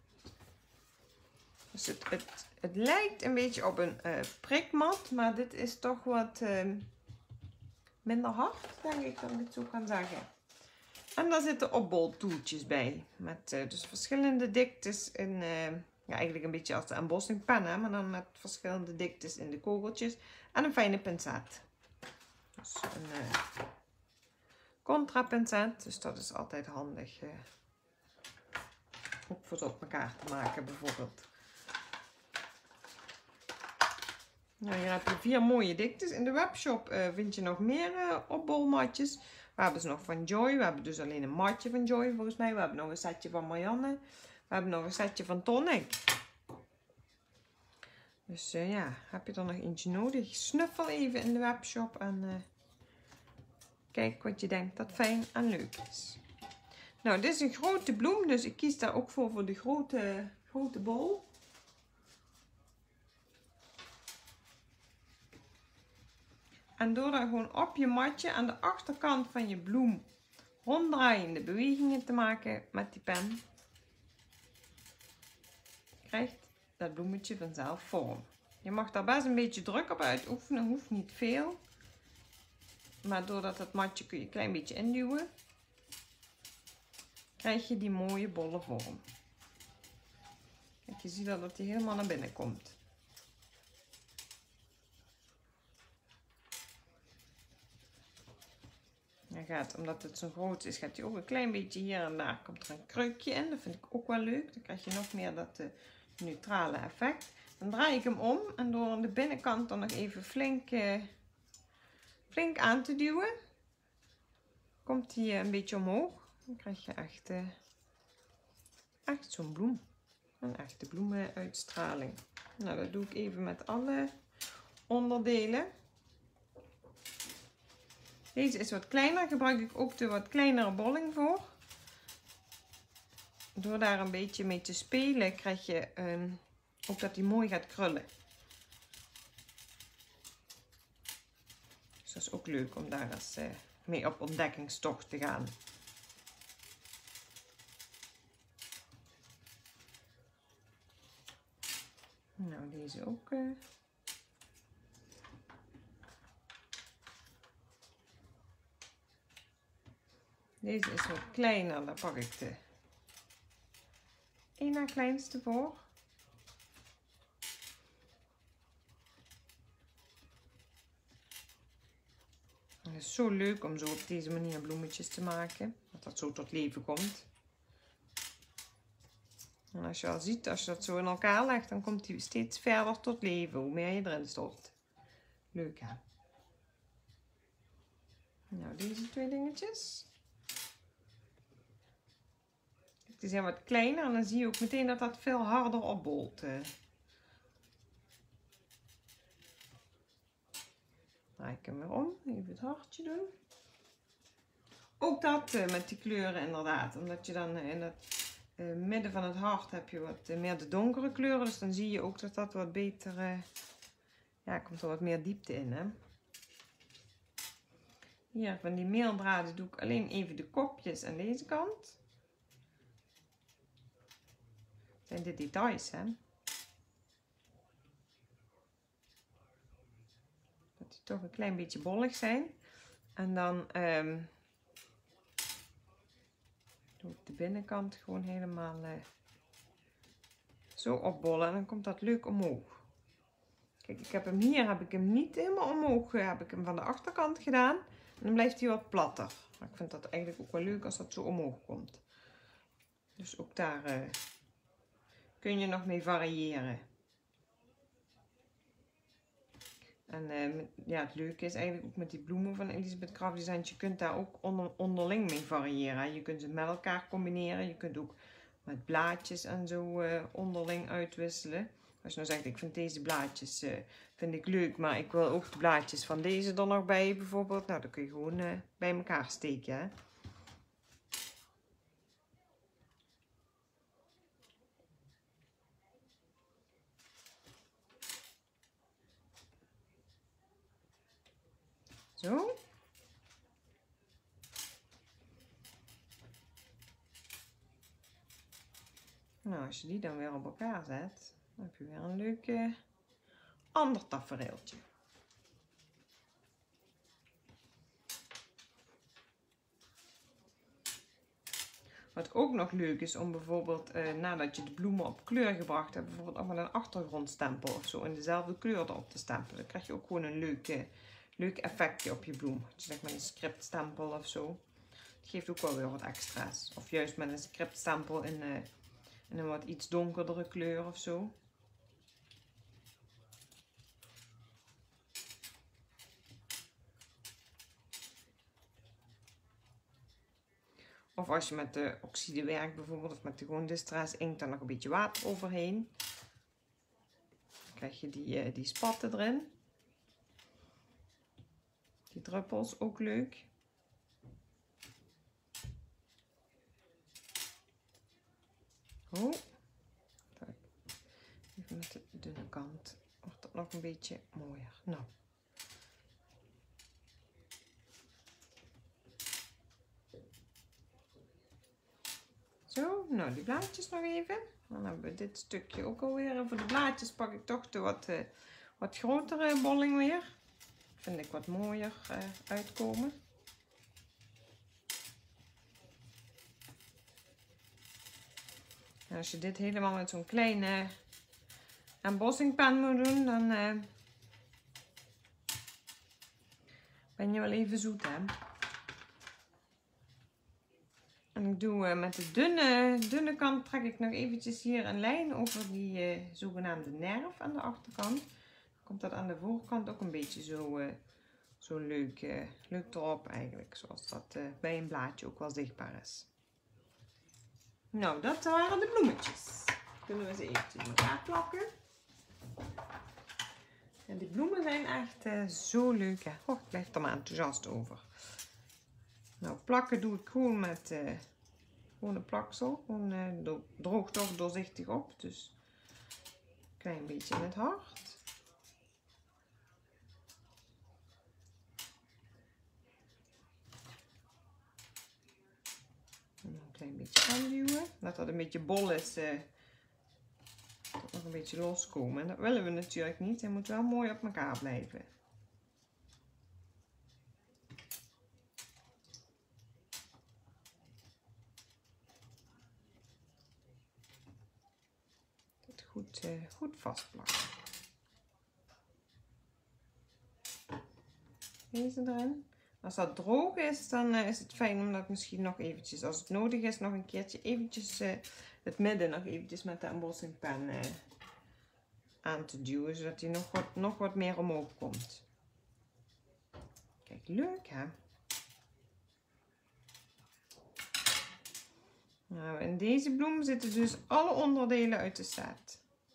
Dus het, het, het lijkt een beetje op een uh, prikmat. Maar dit is toch wat uh, minder hard. Denk ik dat ik het zo kan zeggen. En daar zitten opboltoeltjes bij. Met uh, dus verschillende diktes in, uh, Ja, eigenlijk een beetje als de embossingpen, hè, maar dan met verschillende diktes in de kogeltjes. En een fijne pincet. Dus een uh, contra pincet, dus dat is altijd handig. Uh, ook voor ze op elkaar te maken bijvoorbeeld. Nou, hier heb je vier mooie diktes. In de webshop uh, vind je nog meer uh, opbolmatjes. We hebben ze nog van Joy. We hebben dus alleen een matje van Joy volgens mij. We hebben nog een setje van Marianne. We hebben nog een setje van Tonic. Dus uh, ja, heb je er nog eentje nodig? Snuffel even in de webshop en uh, kijk wat je denkt dat fijn en leuk is. Nou, dit is een grote bloem, dus ik kies daar ook voor voor de grote, grote bol. En door daar gewoon op je matje aan de achterkant van je bloem ronddraaiende bewegingen te maken met die pen, krijgt dat bloemetje vanzelf vorm. Je mag daar best een beetje druk op uitoefenen, hoeft niet veel. Maar doordat het matje kun je een klein beetje induwen, krijg je die mooie bolle vorm. Kijk, je ziet dat het die helemaal naar binnen komt. Dan gaat, omdat het zo groot is, gaat hij ook een klein beetje hier en daar. Komt er een kreukje in, dat vind ik ook wel leuk. Dan krijg je nog meer dat uh, neutrale effect. Dan draai ik hem om en door aan de binnenkant dan nog even flink, uh, flink aan te duwen, komt hij uh, een beetje omhoog. Dan krijg je echt, uh, echt zo'n bloem. Een echte bloemenuitstraling. Nou, dat doe ik even met alle onderdelen. Deze is wat kleiner, daar gebruik ik ook de wat kleinere bolling voor. Door daar een beetje mee te spelen krijg je um, ook dat die mooi gaat krullen. Dus dat is ook leuk om daar eens uh, mee op ontdekkingstocht te gaan. Nou, deze ook. Uh. Deze is wat kleiner, daar pak ik de één na kleinste voor. Het is zo leuk om zo op deze manier bloemetjes te maken, dat dat zo tot leven komt. En als je al ziet, als je dat zo in elkaar legt, dan komt hij steeds verder tot leven, hoe meer je erin stopt. Leuk hè? Nou, deze twee dingetjes. Die zijn wat kleiner en dan zie je ook meteen dat dat veel harder opbolt. Draai ik hem weer om, even het hartje doen. Ook dat uh, met die kleuren inderdaad, omdat je dan uh, in het uh, midden van het hart heb je wat uh, meer de donkere kleuren, dus dan zie je ook dat dat wat beter, uh, ja, komt er wat meer diepte in. Hè? Hier van die meeldraden doe ik alleen even de kopjes aan deze kant. Dat zijn de details, hè. Dat die toch een klein beetje bollig zijn. En dan um, doe ik de binnenkant gewoon helemaal uh, zo opbollen. En dan komt dat leuk omhoog. Kijk, ik heb hem hier, heb ik hem niet helemaal omhoog, uh, heb ik hem van de achterkant gedaan. En dan blijft hij wat platter. Maar ik vind dat eigenlijk ook wel leuk als dat zo omhoog komt. Dus ook daar uh, kun je nog mee variëren. En uh, ja, het leuke is eigenlijk ook met die bloemen van Elizabeth Craft Designs, je kunt daar ook onder, onderling mee variëren. Je kunt ze met elkaar combineren. Je kunt ook met blaadjes en zo uh, onderling uitwisselen. Als je nou zegt, ik vind deze blaadjes uh, vind ik leuk, maar ik wil ook de blaadjes van deze er nog bij bijvoorbeeld. Nou, dan kun je gewoon uh, bij elkaar steken, hè. Zo. Nou, als je die dan weer op elkaar zet, dan heb je weer een leuk uh, ander tafereeltje. Wat ook nog leuk is om bijvoorbeeld uh, nadat je de bloemen op kleur gebracht hebt, bijvoorbeeld ook met een achtergrondstempel of zo in dezelfde kleur erop te stempelen. Dan krijg je ook gewoon een leuk, uh, leuk effectje op je bloem. Dus zeg met een scriptstempel of zo. Dat geeft ook wel weer wat extra's. Of juist met een scriptstempel in, uh, in een wat iets donkerdere kleur of zo. Of als je met de oxide werkt bijvoorbeeld, of met de gewoon Distress inkt, dan nog een beetje water overheen. Dan krijg je die, uh, die spatten erin. Die druppels, ook leuk. Oh, kijk. Even met de dunne kant wordt dat nog een beetje mooier. Nou. Zo, nou die blaadjes nog even. Dan hebben we dit stukje ook alweer. En voor de blaadjes pak ik toch de wat, uh, wat grotere bolling weer. Vind ik wat mooier uh, uitkomen. En als je dit helemaal met zo'n kleine embossingpen moet doen, dan uh, ben je wel even zoet, hè. En ik doe uh, met de dunne, dunne kant trek ik nog eventjes hier een lijn over die uh, zogenaamde nerf aan de achterkant. Dan komt dat aan de voorkant ook een beetje zo, uh, zo leuk, uh, leuk erop eigenlijk. Zoals dat uh, bij een blaadje ook wel zichtbaar is. Nou, dat waren de bloemetjes. Kunnen we ze eventjes in elkaar plakken. En die bloemen zijn echt uh, zo leuk. Hè? Oh, ik blijf er maar enthousiast over. Nou, plakken doe ik gewoon met uh, gewoon een plaksel. Gewoon uh, droogt toch doorzichtig op. Dus een klein beetje in het hart. En een klein beetje aanduwen. Dat dat een beetje bol is. Uh, dat nog een beetje loskomen. En dat willen we natuurlijk niet. Hij moet wel mooi op elkaar blijven. Goed, uh, goed vastplakken. Deze erin. Als dat droog is, dan uh, is het fijn om dat misschien nog eventjes, als het nodig is, nog een keertje eventjes uh, het midden nog eventjes met de embossingpen uh, aan te duwen, zodat hij nog wat, nog wat meer omhoog komt. Kijk, leuk hè? Nou, in deze bloem zitten dus alle onderdelen uit de set.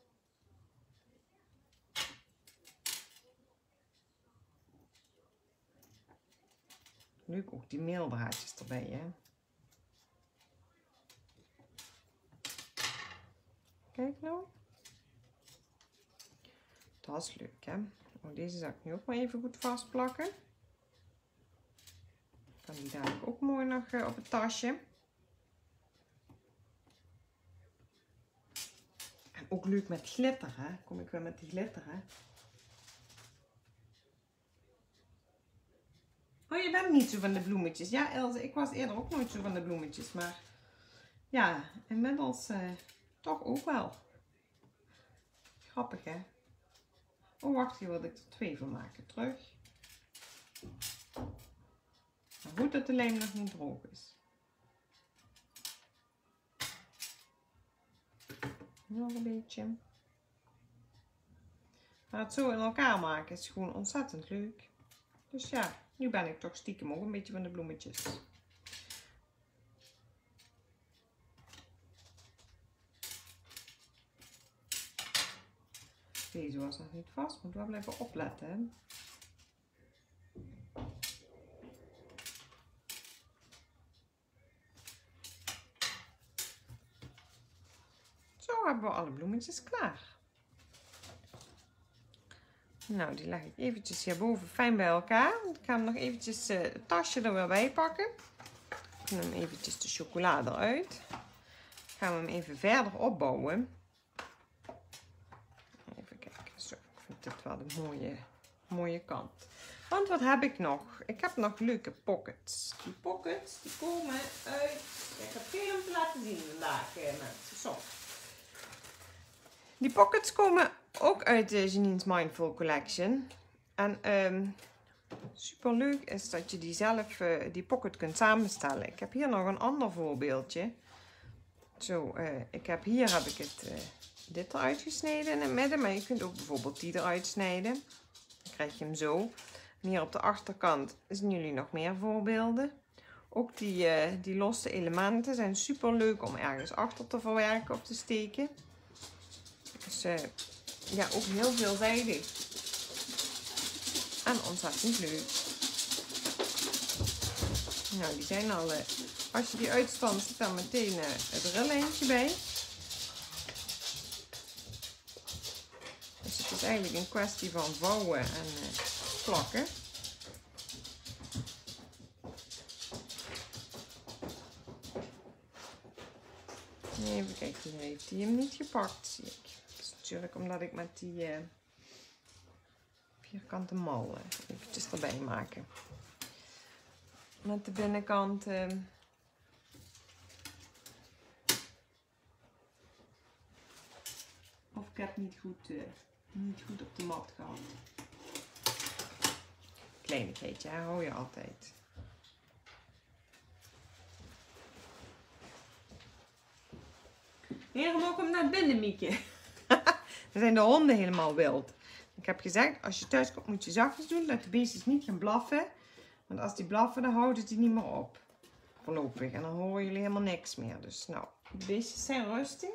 Leuk ook die meeldraadjes erbij, hè. Kijk nou. Dat is leuk, hè. Oh, deze zal ik nu ook maar even goed vastplakken. Kan die dadelijk ook mooi nog uh, op het tasje. En ook leuk met glitter, hè. Kom ik weer met die glitter, hè. Oh, je bent niet zo van de bloemetjes. Ja, Else, ik was eerder ook nooit zo van de bloemetjes. Maar ja, inmiddels uh, toch ook wel. Grappig, hè? Oh, wacht, hier wil ik er twee van maken. Terug. Maar goed dat de lijm nog niet droog is. Nog een beetje. Maar het zo in elkaar maken is gewoon ontzettend leuk. Dus ja, nu ben ik toch stiekem ook een beetje van de bloemetjes. Deze was nog niet vast, moet wel blijven opletten. Zo hebben we alle bloemetjes klaar. Nou, die leg ik eventjes hierboven fijn bij elkaar. Ik ga hem nog eventjes uh, het tasje er weer bij pakken. Ik neem hem eventjes de chocolade eruit. Gaan we hem even verder opbouwen. Even kijken, zo, ik vind dit wel de mooie, mooie kant. Want wat heb ik nog? Ik heb nog leuke pockets. Die pockets die komen uit... Ik heb veel om te laten zien vandaag, eh, mensen. Zo. Die pockets komen ook uit de Janine's Mindful Collection. En um, super leuk is dat je die zelf, uh, die pocket kunt samenstellen. Ik heb hier nog een ander voorbeeldje. Zo, uh, ik heb hier heb ik het, uh, dit eruit gesneden in het midden. Maar je kunt ook bijvoorbeeld die eruit snijden. Dan krijg je hem zo. En hier op de achterkant zien jullie nog meer voorbeelden. Ook die, uh, die losse elementen zijn super leuk om ergens achter te verwerken of te steken. Dus uh, ja, ook heel veelzijdig. En ontzettend leuk. Nou, die zijn al... Uh, als je die uitstand zit dan meteen uh, het rillijntje bij. Dus het is eigenlijk een kwestie van vouwen en uh, plakken. Even kijken, hier heeft hij hem niet gepakt, zie ik. Dat is natuurlijk omdat ik met die uh, vierkante mal uh, eventjes erbij maken. Met de binnenkant... Uh, of ik heb niet goed, uh, niet goed op de mat gehad. Kleinigheidje, hè? Hou je altijd. Hierom ook hem naar binnen, Mieke. Dan zijn de honden helemaal wild. Ik heb gezegd, als je thuis komt moet je zachtjes doen, dat de beestjes niet gaan blaffen. Want als die blaffen, dan houden die niet meer op. Voorlopig. En dan horen jullie helemaal niks meer. Dus nou, de beestjes zijn rustig.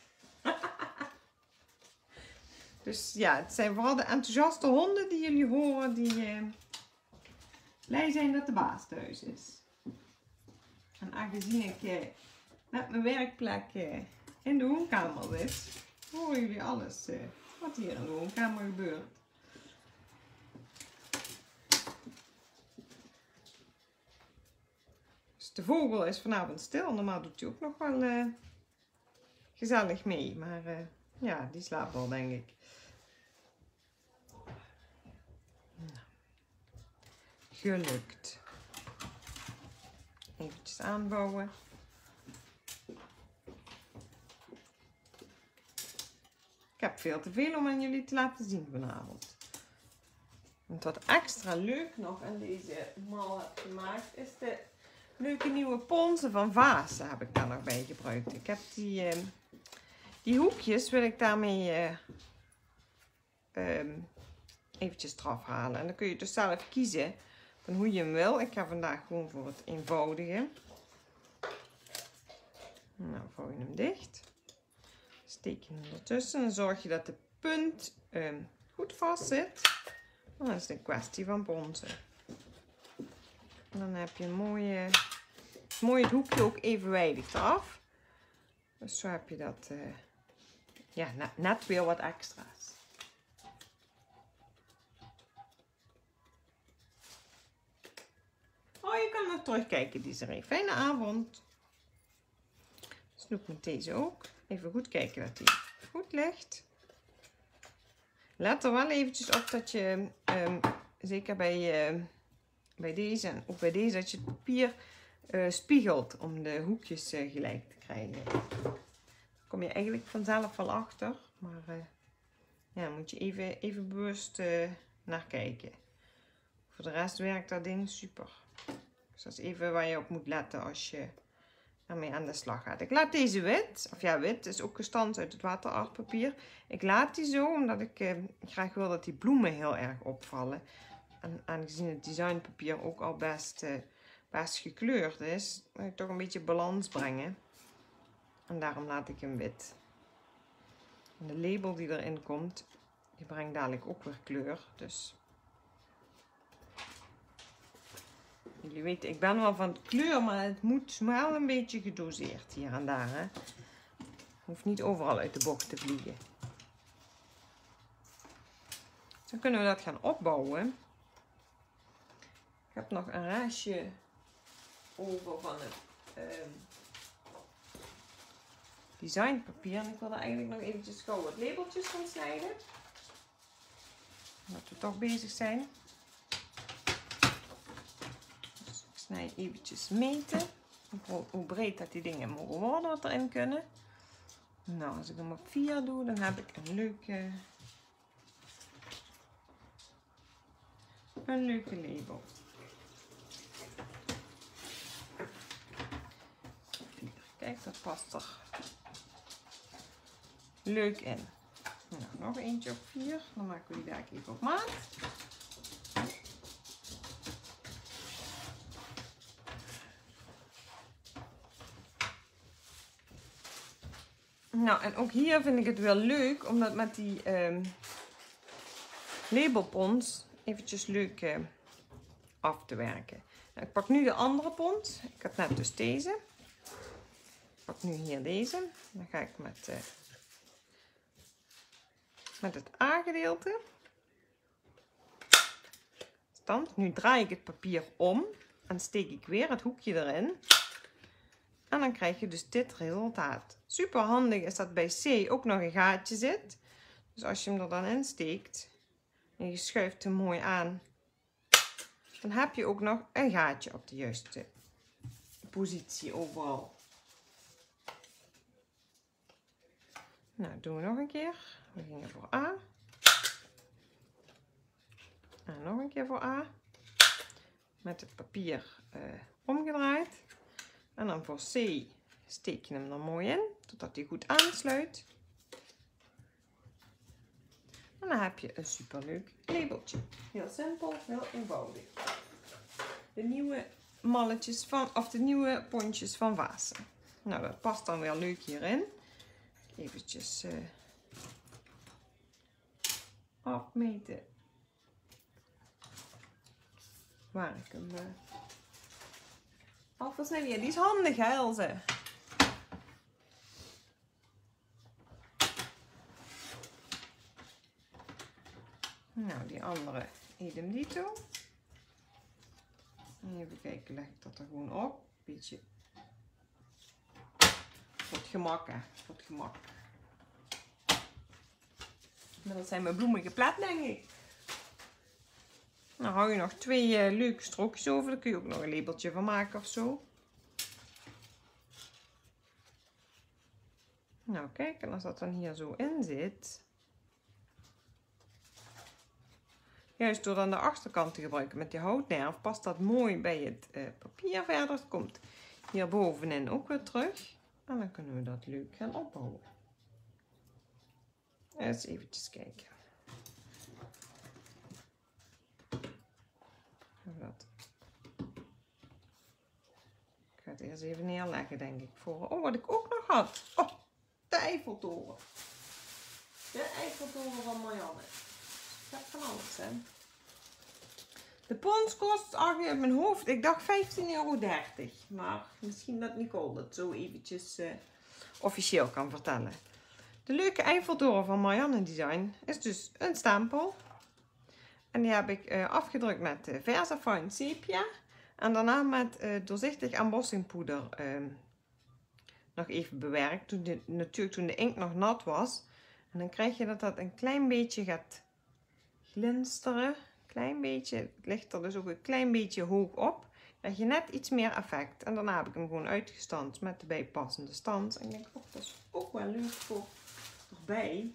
Dus ja, het zijn vooral de enthousiaste honden die jullie horen, die uh, blij zijn dat de baas thuis is. En aangezien ik uh, met mijn werkplek uh, in de woonkamer zit, horen jullie alles uh, wat hier in de woonkamer gebeurt. Dus de vogel is vanavond stil, normaal doet hij ook nog wel uh, gezellig mee, maar uh, ja, die slaapt al, denk ik. Gelukt. Eventjes aanbouwen. Ik heb veel te veel om aan jullie te laten zien vanavond. En wat extra leuk nog aan deze mal heb gemaakt is de leuke nieuwe ponsen van Vasa heb ik daar nog bij gebruikt. Ik heb die, uh, die hoekjes wil ik daarmee uh, um, eventjes eraf halen. En dan kun je dus zelf kiezen van hoe je hem wil. Ik ga vandaag gewoon voor het eenvoudige. Nou, vouw je hem dicht. Steek je hem ertussen en zorg je dat de punt um, goed vast zit. En dan is het een kwestie van ponsen. En dan heb je een mooie, mooi het hoekje ook evenwijdig eraf. Dus zo heb je dat uh, ja, net, net weer wat extra's. Oh, je kan nog terugkijken, die is er een fijne avond. Snoep met deze ook. Even goed kijken dat die goed ligt. Let er wel eventjes op dat je, um, zeker bij, uh, bij deze en ook bij deze, dat je het papier uh, spiegelt om de hoekjes uh, gelijk te krijgen. Daar kom je eigenlijk vanzelf wel achter, maar uh, ja, moet je even, even bewust uh, naar kijken. Voor de rest werkt dat ding super. Dus dat is even waar je op moet letten als je ermee aan de slag gaat. Ik laat deze wit, of ja, wit is ook gestand uit het waterartpapier. Ik laat die zo omdat ik eh, graag wil dat die bloemen heel erg opvallen. En aangezien het designpapier ook al best, eh, best gekleurd is, wil ik toch een beetje balans brengen. En daarom laat ik hem wit. En de label die erin komt, die brengt dadelijk ook weer kleur. Dus jullie weten, ik ben wel van de kleur, maar het moet wel een beetje gedoseerd hier en daar. Hè? Hoeft niet overal uit de bocht te vliegen. Dan kunnen we dat gaan opbouwen. Ik heb nog een restje over van het uh, designpapier. En ik wil er eigenlijk nog eventjes gauw wat labeltjes van snijden. Dat we toch bezig zijn. snij eventjes meten. Hoe breed dat die dingen mogen worden wat erin kunnen. Nou, als ik hem op vier doe, dan heb ik een leuke, een leuke label. Kijk, dat past er leuk in. Nou, nog eentje op vier. Dan maken we die daar even op maat. Nou, en ook hier vind ik het wel leuk om dat met die um, labelpons eventjes leuk uh, af te werken. Nou, ik pak nu de andere pons. Ik had net dus deze. Ik pak nu hier deze. Dan ga ik met, uh, met het A-gedeelte. Stand. Nu draai ik het papier om en steek ik weer het hoekje erin. En dan krijg je dus dit resultaat. Super handig is dat bij C ook nog een gaatje zit. Dus als je hem er dan in steekt en je schuift hem mooi aan, dan heb je ook nog een gaatje op de juiste positie overal. Nou, doen we nog een keer. We gingen voor A. En nog een keer voor A. Met het papier uh, omgedraaid. En dan voor C steek je hem er mooi in, totdat hij goed aansluit. En dan heb je een superleuk labeltje. Heel simpel, heel eenvoudig. De nieuwe malletjes van, of de nieuwe pontjes van Vaassen. Nou, dat past dan weer leuk hierin. Eventjes uh, afmeten waar ik hem uh, af wil snijden. Ja, die is handig, hè, Ilse? Nou, die andere idem dito. Even kijken, leg ik dat er gewoon op. Beetje voor het gemak, hè. Voor het gemak. Inmiddels zijn mijn bloemen geplet, denk ik. Dan hou je nog twee uh, leuke strookjes over. Daar kun je ook nog een labeltje van maken of zo. Nou, kijk, en als dat dan hier zo in zit. Juist door dan de achterkant te gebruiken met die houtnerf past dat mooi bij het uh, papier verder. Het komt hier bovenin ook weer terug. En dan kunnen we dat leuk gaan opbouwen. Eens eventjes kijken. Dat. Ik ga het eerst even neerleggen, denk ik. Voor. Oh, wat ik ook nog had. Oh, de Eiffeltoren. De Eiffeltoren van Marianne. Ik heb van alles, hè. De pons kost, ach, uit mijn hoofd, ik dacht vijftien euro dertig. Maar misschien dat Nicole dat zo eventjes uh, officieel kan vertellen. De leuke Eiffeltoren van Marianne Design is dus een stempel. En die heb ik uh, afgedrukt met uh, VersaFine Sepia. En daarna met uh, doorzichtig embossingpoeder uh, nog even bewerkt. Toen de, natuurlijk toen de inkt nog nat was. En dan krijg je dat dat een klein beetje gaat glinsteren. Klein beetje. Het ligt er dus ook een klein beetje hoog op. Dan krijg je net iets meer effect. En daarna heb ik hem gewoon uitgestanst met de bijpassende stand. En ik denk, oh, dat is ook wel leuk voor erbij.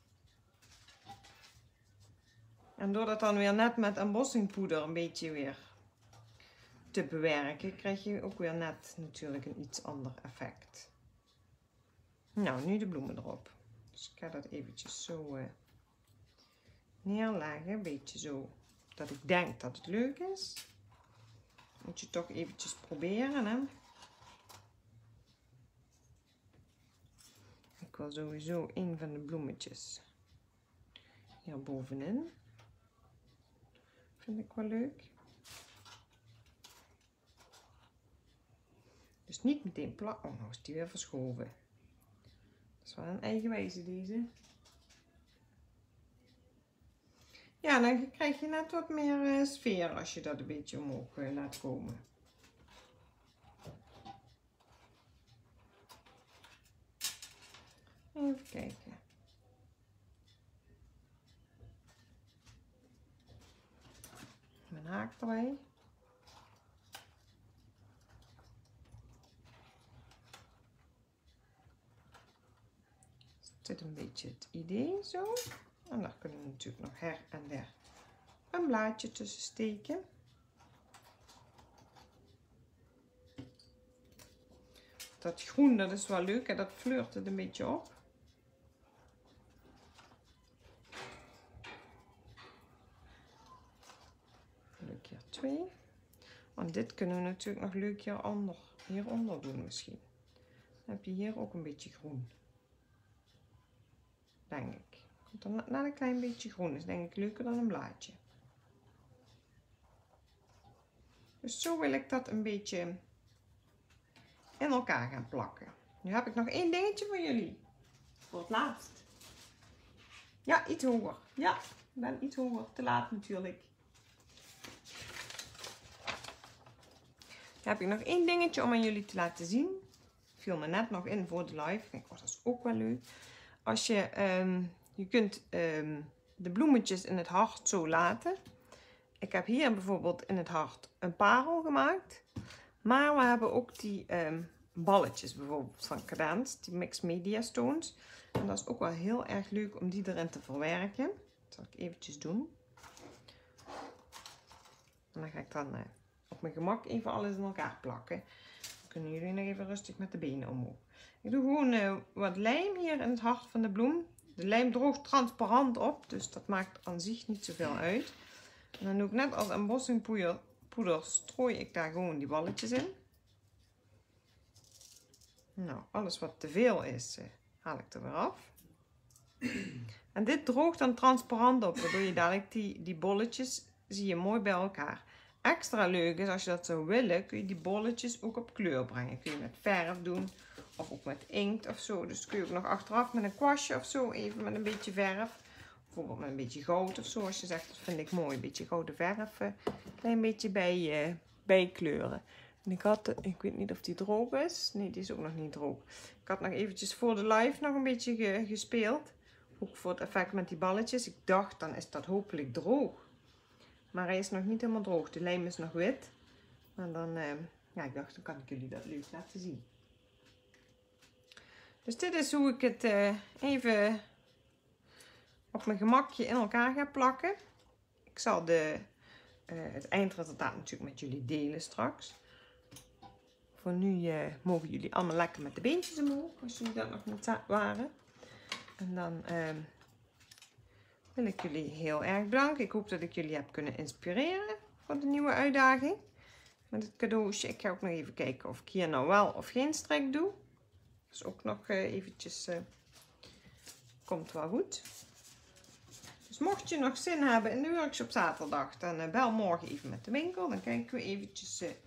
En door dat dan weer net met embossingpoeder een beetje weer te bewerken, krijg je ook weer net natuurlijk een iets ander effect. Nou, nu de bloemen erop. Dus ik ga dat eventjes zo uh, neerleggen. Een beetje zo dat ik denk dat het leuk is. Moet je toch eventjes proberen, hè. Ik wil sowieso een van de bloemetjes hier bovenin. Vind ik wel leuk. Dus niet meteen plat. Oh, nou is die weer verschoven. Dat is wel een eigenwijze deze. Ja, dan krijg je net wat meer uh, sfeer als je dat een beetje omhoog uh, laat komen. Even kijken. Mijn haak erbij. Dit een beetje het idee zo. En daar kunnen we natuurlijk nog her en der een blaadje tussen steken. Dat groen, dat is wel leuk en dat fleurt het een beetje op. Leuk hier twee. Want dit kunnen we natuurlijk nog leuk hieronder, hieronder doen misschien. Dan heb je hier ook een beetje groen. Denk ik. Komt er net een klein beetje groen. Is denk ik leuker dan een blaadje. Dus zo wil ik dat een beetje in elkaar gaan plakken. Nu heb ik nog één dingetje voor jullie. Voor het laatst. Ja, iets hoger. Ja, ik ben iets hoger. Te laat natuurlijk. Dan heb ik nog één dingetje om aan jullie te laten zien. Viel me net nog in voor de live. Ik denk, oh, dat is ook wel leuk. Als je, um, je kunt um, de bloemetjes in het hart zo laten. Ik heb hier bijvoorbeeld in het hart een parel gemaakt. Maar we hebben ook die um, balletjes bijvoorbeeld van Cadence. Die Mixed Media Stones. En dat is ook wel heel erg leuk om die erin te verwerken. Dat zal ik eventjes doen. En dan ga ik dan uh, op mijn gemak even alles in elkaar plakken. Dan kunnen jullie nog even rustig met de benen omhoog. Ik doe gewoon uh, wat lijm hier in het hart van de bloem. De lijm droogt transparant op, dus dat maakt aan zich niet zoveel uit. En dan doe ik net als embossingpoeder poeder, strooi ik daar gewoon die balletjes in. Nou, alles wat te veel is, uh, haal ik er weer af. En dit droogt dan transparant op, waardoor je dadelijk die, die bolletjes, zie je mooi bij elkaar. Extra leuk is, als je dat zou willen, kun je die bolletjes ook op kleur brengen. Kun je met verf doen, of ook met inkt of zo. Dus kun je ook nog achteraf met een kwastje of zo, even met een beetje verf. Bijvoorbeeld met een beetje goud of zo, als je zegt, dat vind ik mooi. Een beetje gouden verf, een klein beetje bij, uh, bijkleuren. En ik had, ik weet niet of die droog is. Nee, die is ook nog niet droog. Ik had nog eventjes voor de live nog een beetje ge, gespeeld. Ook voor het effect met die balletjes. Ik dacht, dan is dat hopelijk droog. Maar hij is nog niet helemaal droog. De lijm is nog wit. En dan, uh, ja, ik dacht, dan kan ik jullie dat leuk laten zien. Dus dit is hoe ik het uh, even op mijn gemakje in elkaar ga plakken. Ik zal de, uh, het eindresultaat natuurlijk met jullie delen straks. Voor nu uh, mogen jullie allemaal lekker met de beentjes omhoog, als jullie dat nog niet waren. En dan uh, wil ik jullie heel erg bedanken. Ik hoop dat ik jullie heb kunnen inspireren voor de nieuwe uitdaging. Met het cadeautje. Ik ga ook nog even kijken of ik hier nou wel of geen strik doe. Dus ook nog uh, eventjes, uh, komt wel goed. Dus mocht je nog zin hebben in de workshop zaterdag, dan uh, bel morgen even met de winkel. Dan kijken we eventjes uh,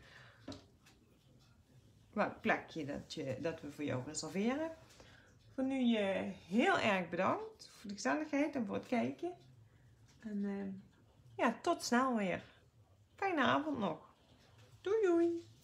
welk plekje dat, je, dat we voor jou reserveren. Voor nu uh, heel erg bedankt voor de gezelligheid en voor het kijken. En uh, ja, tot snel weer. Fijne avond nog. Doei doei.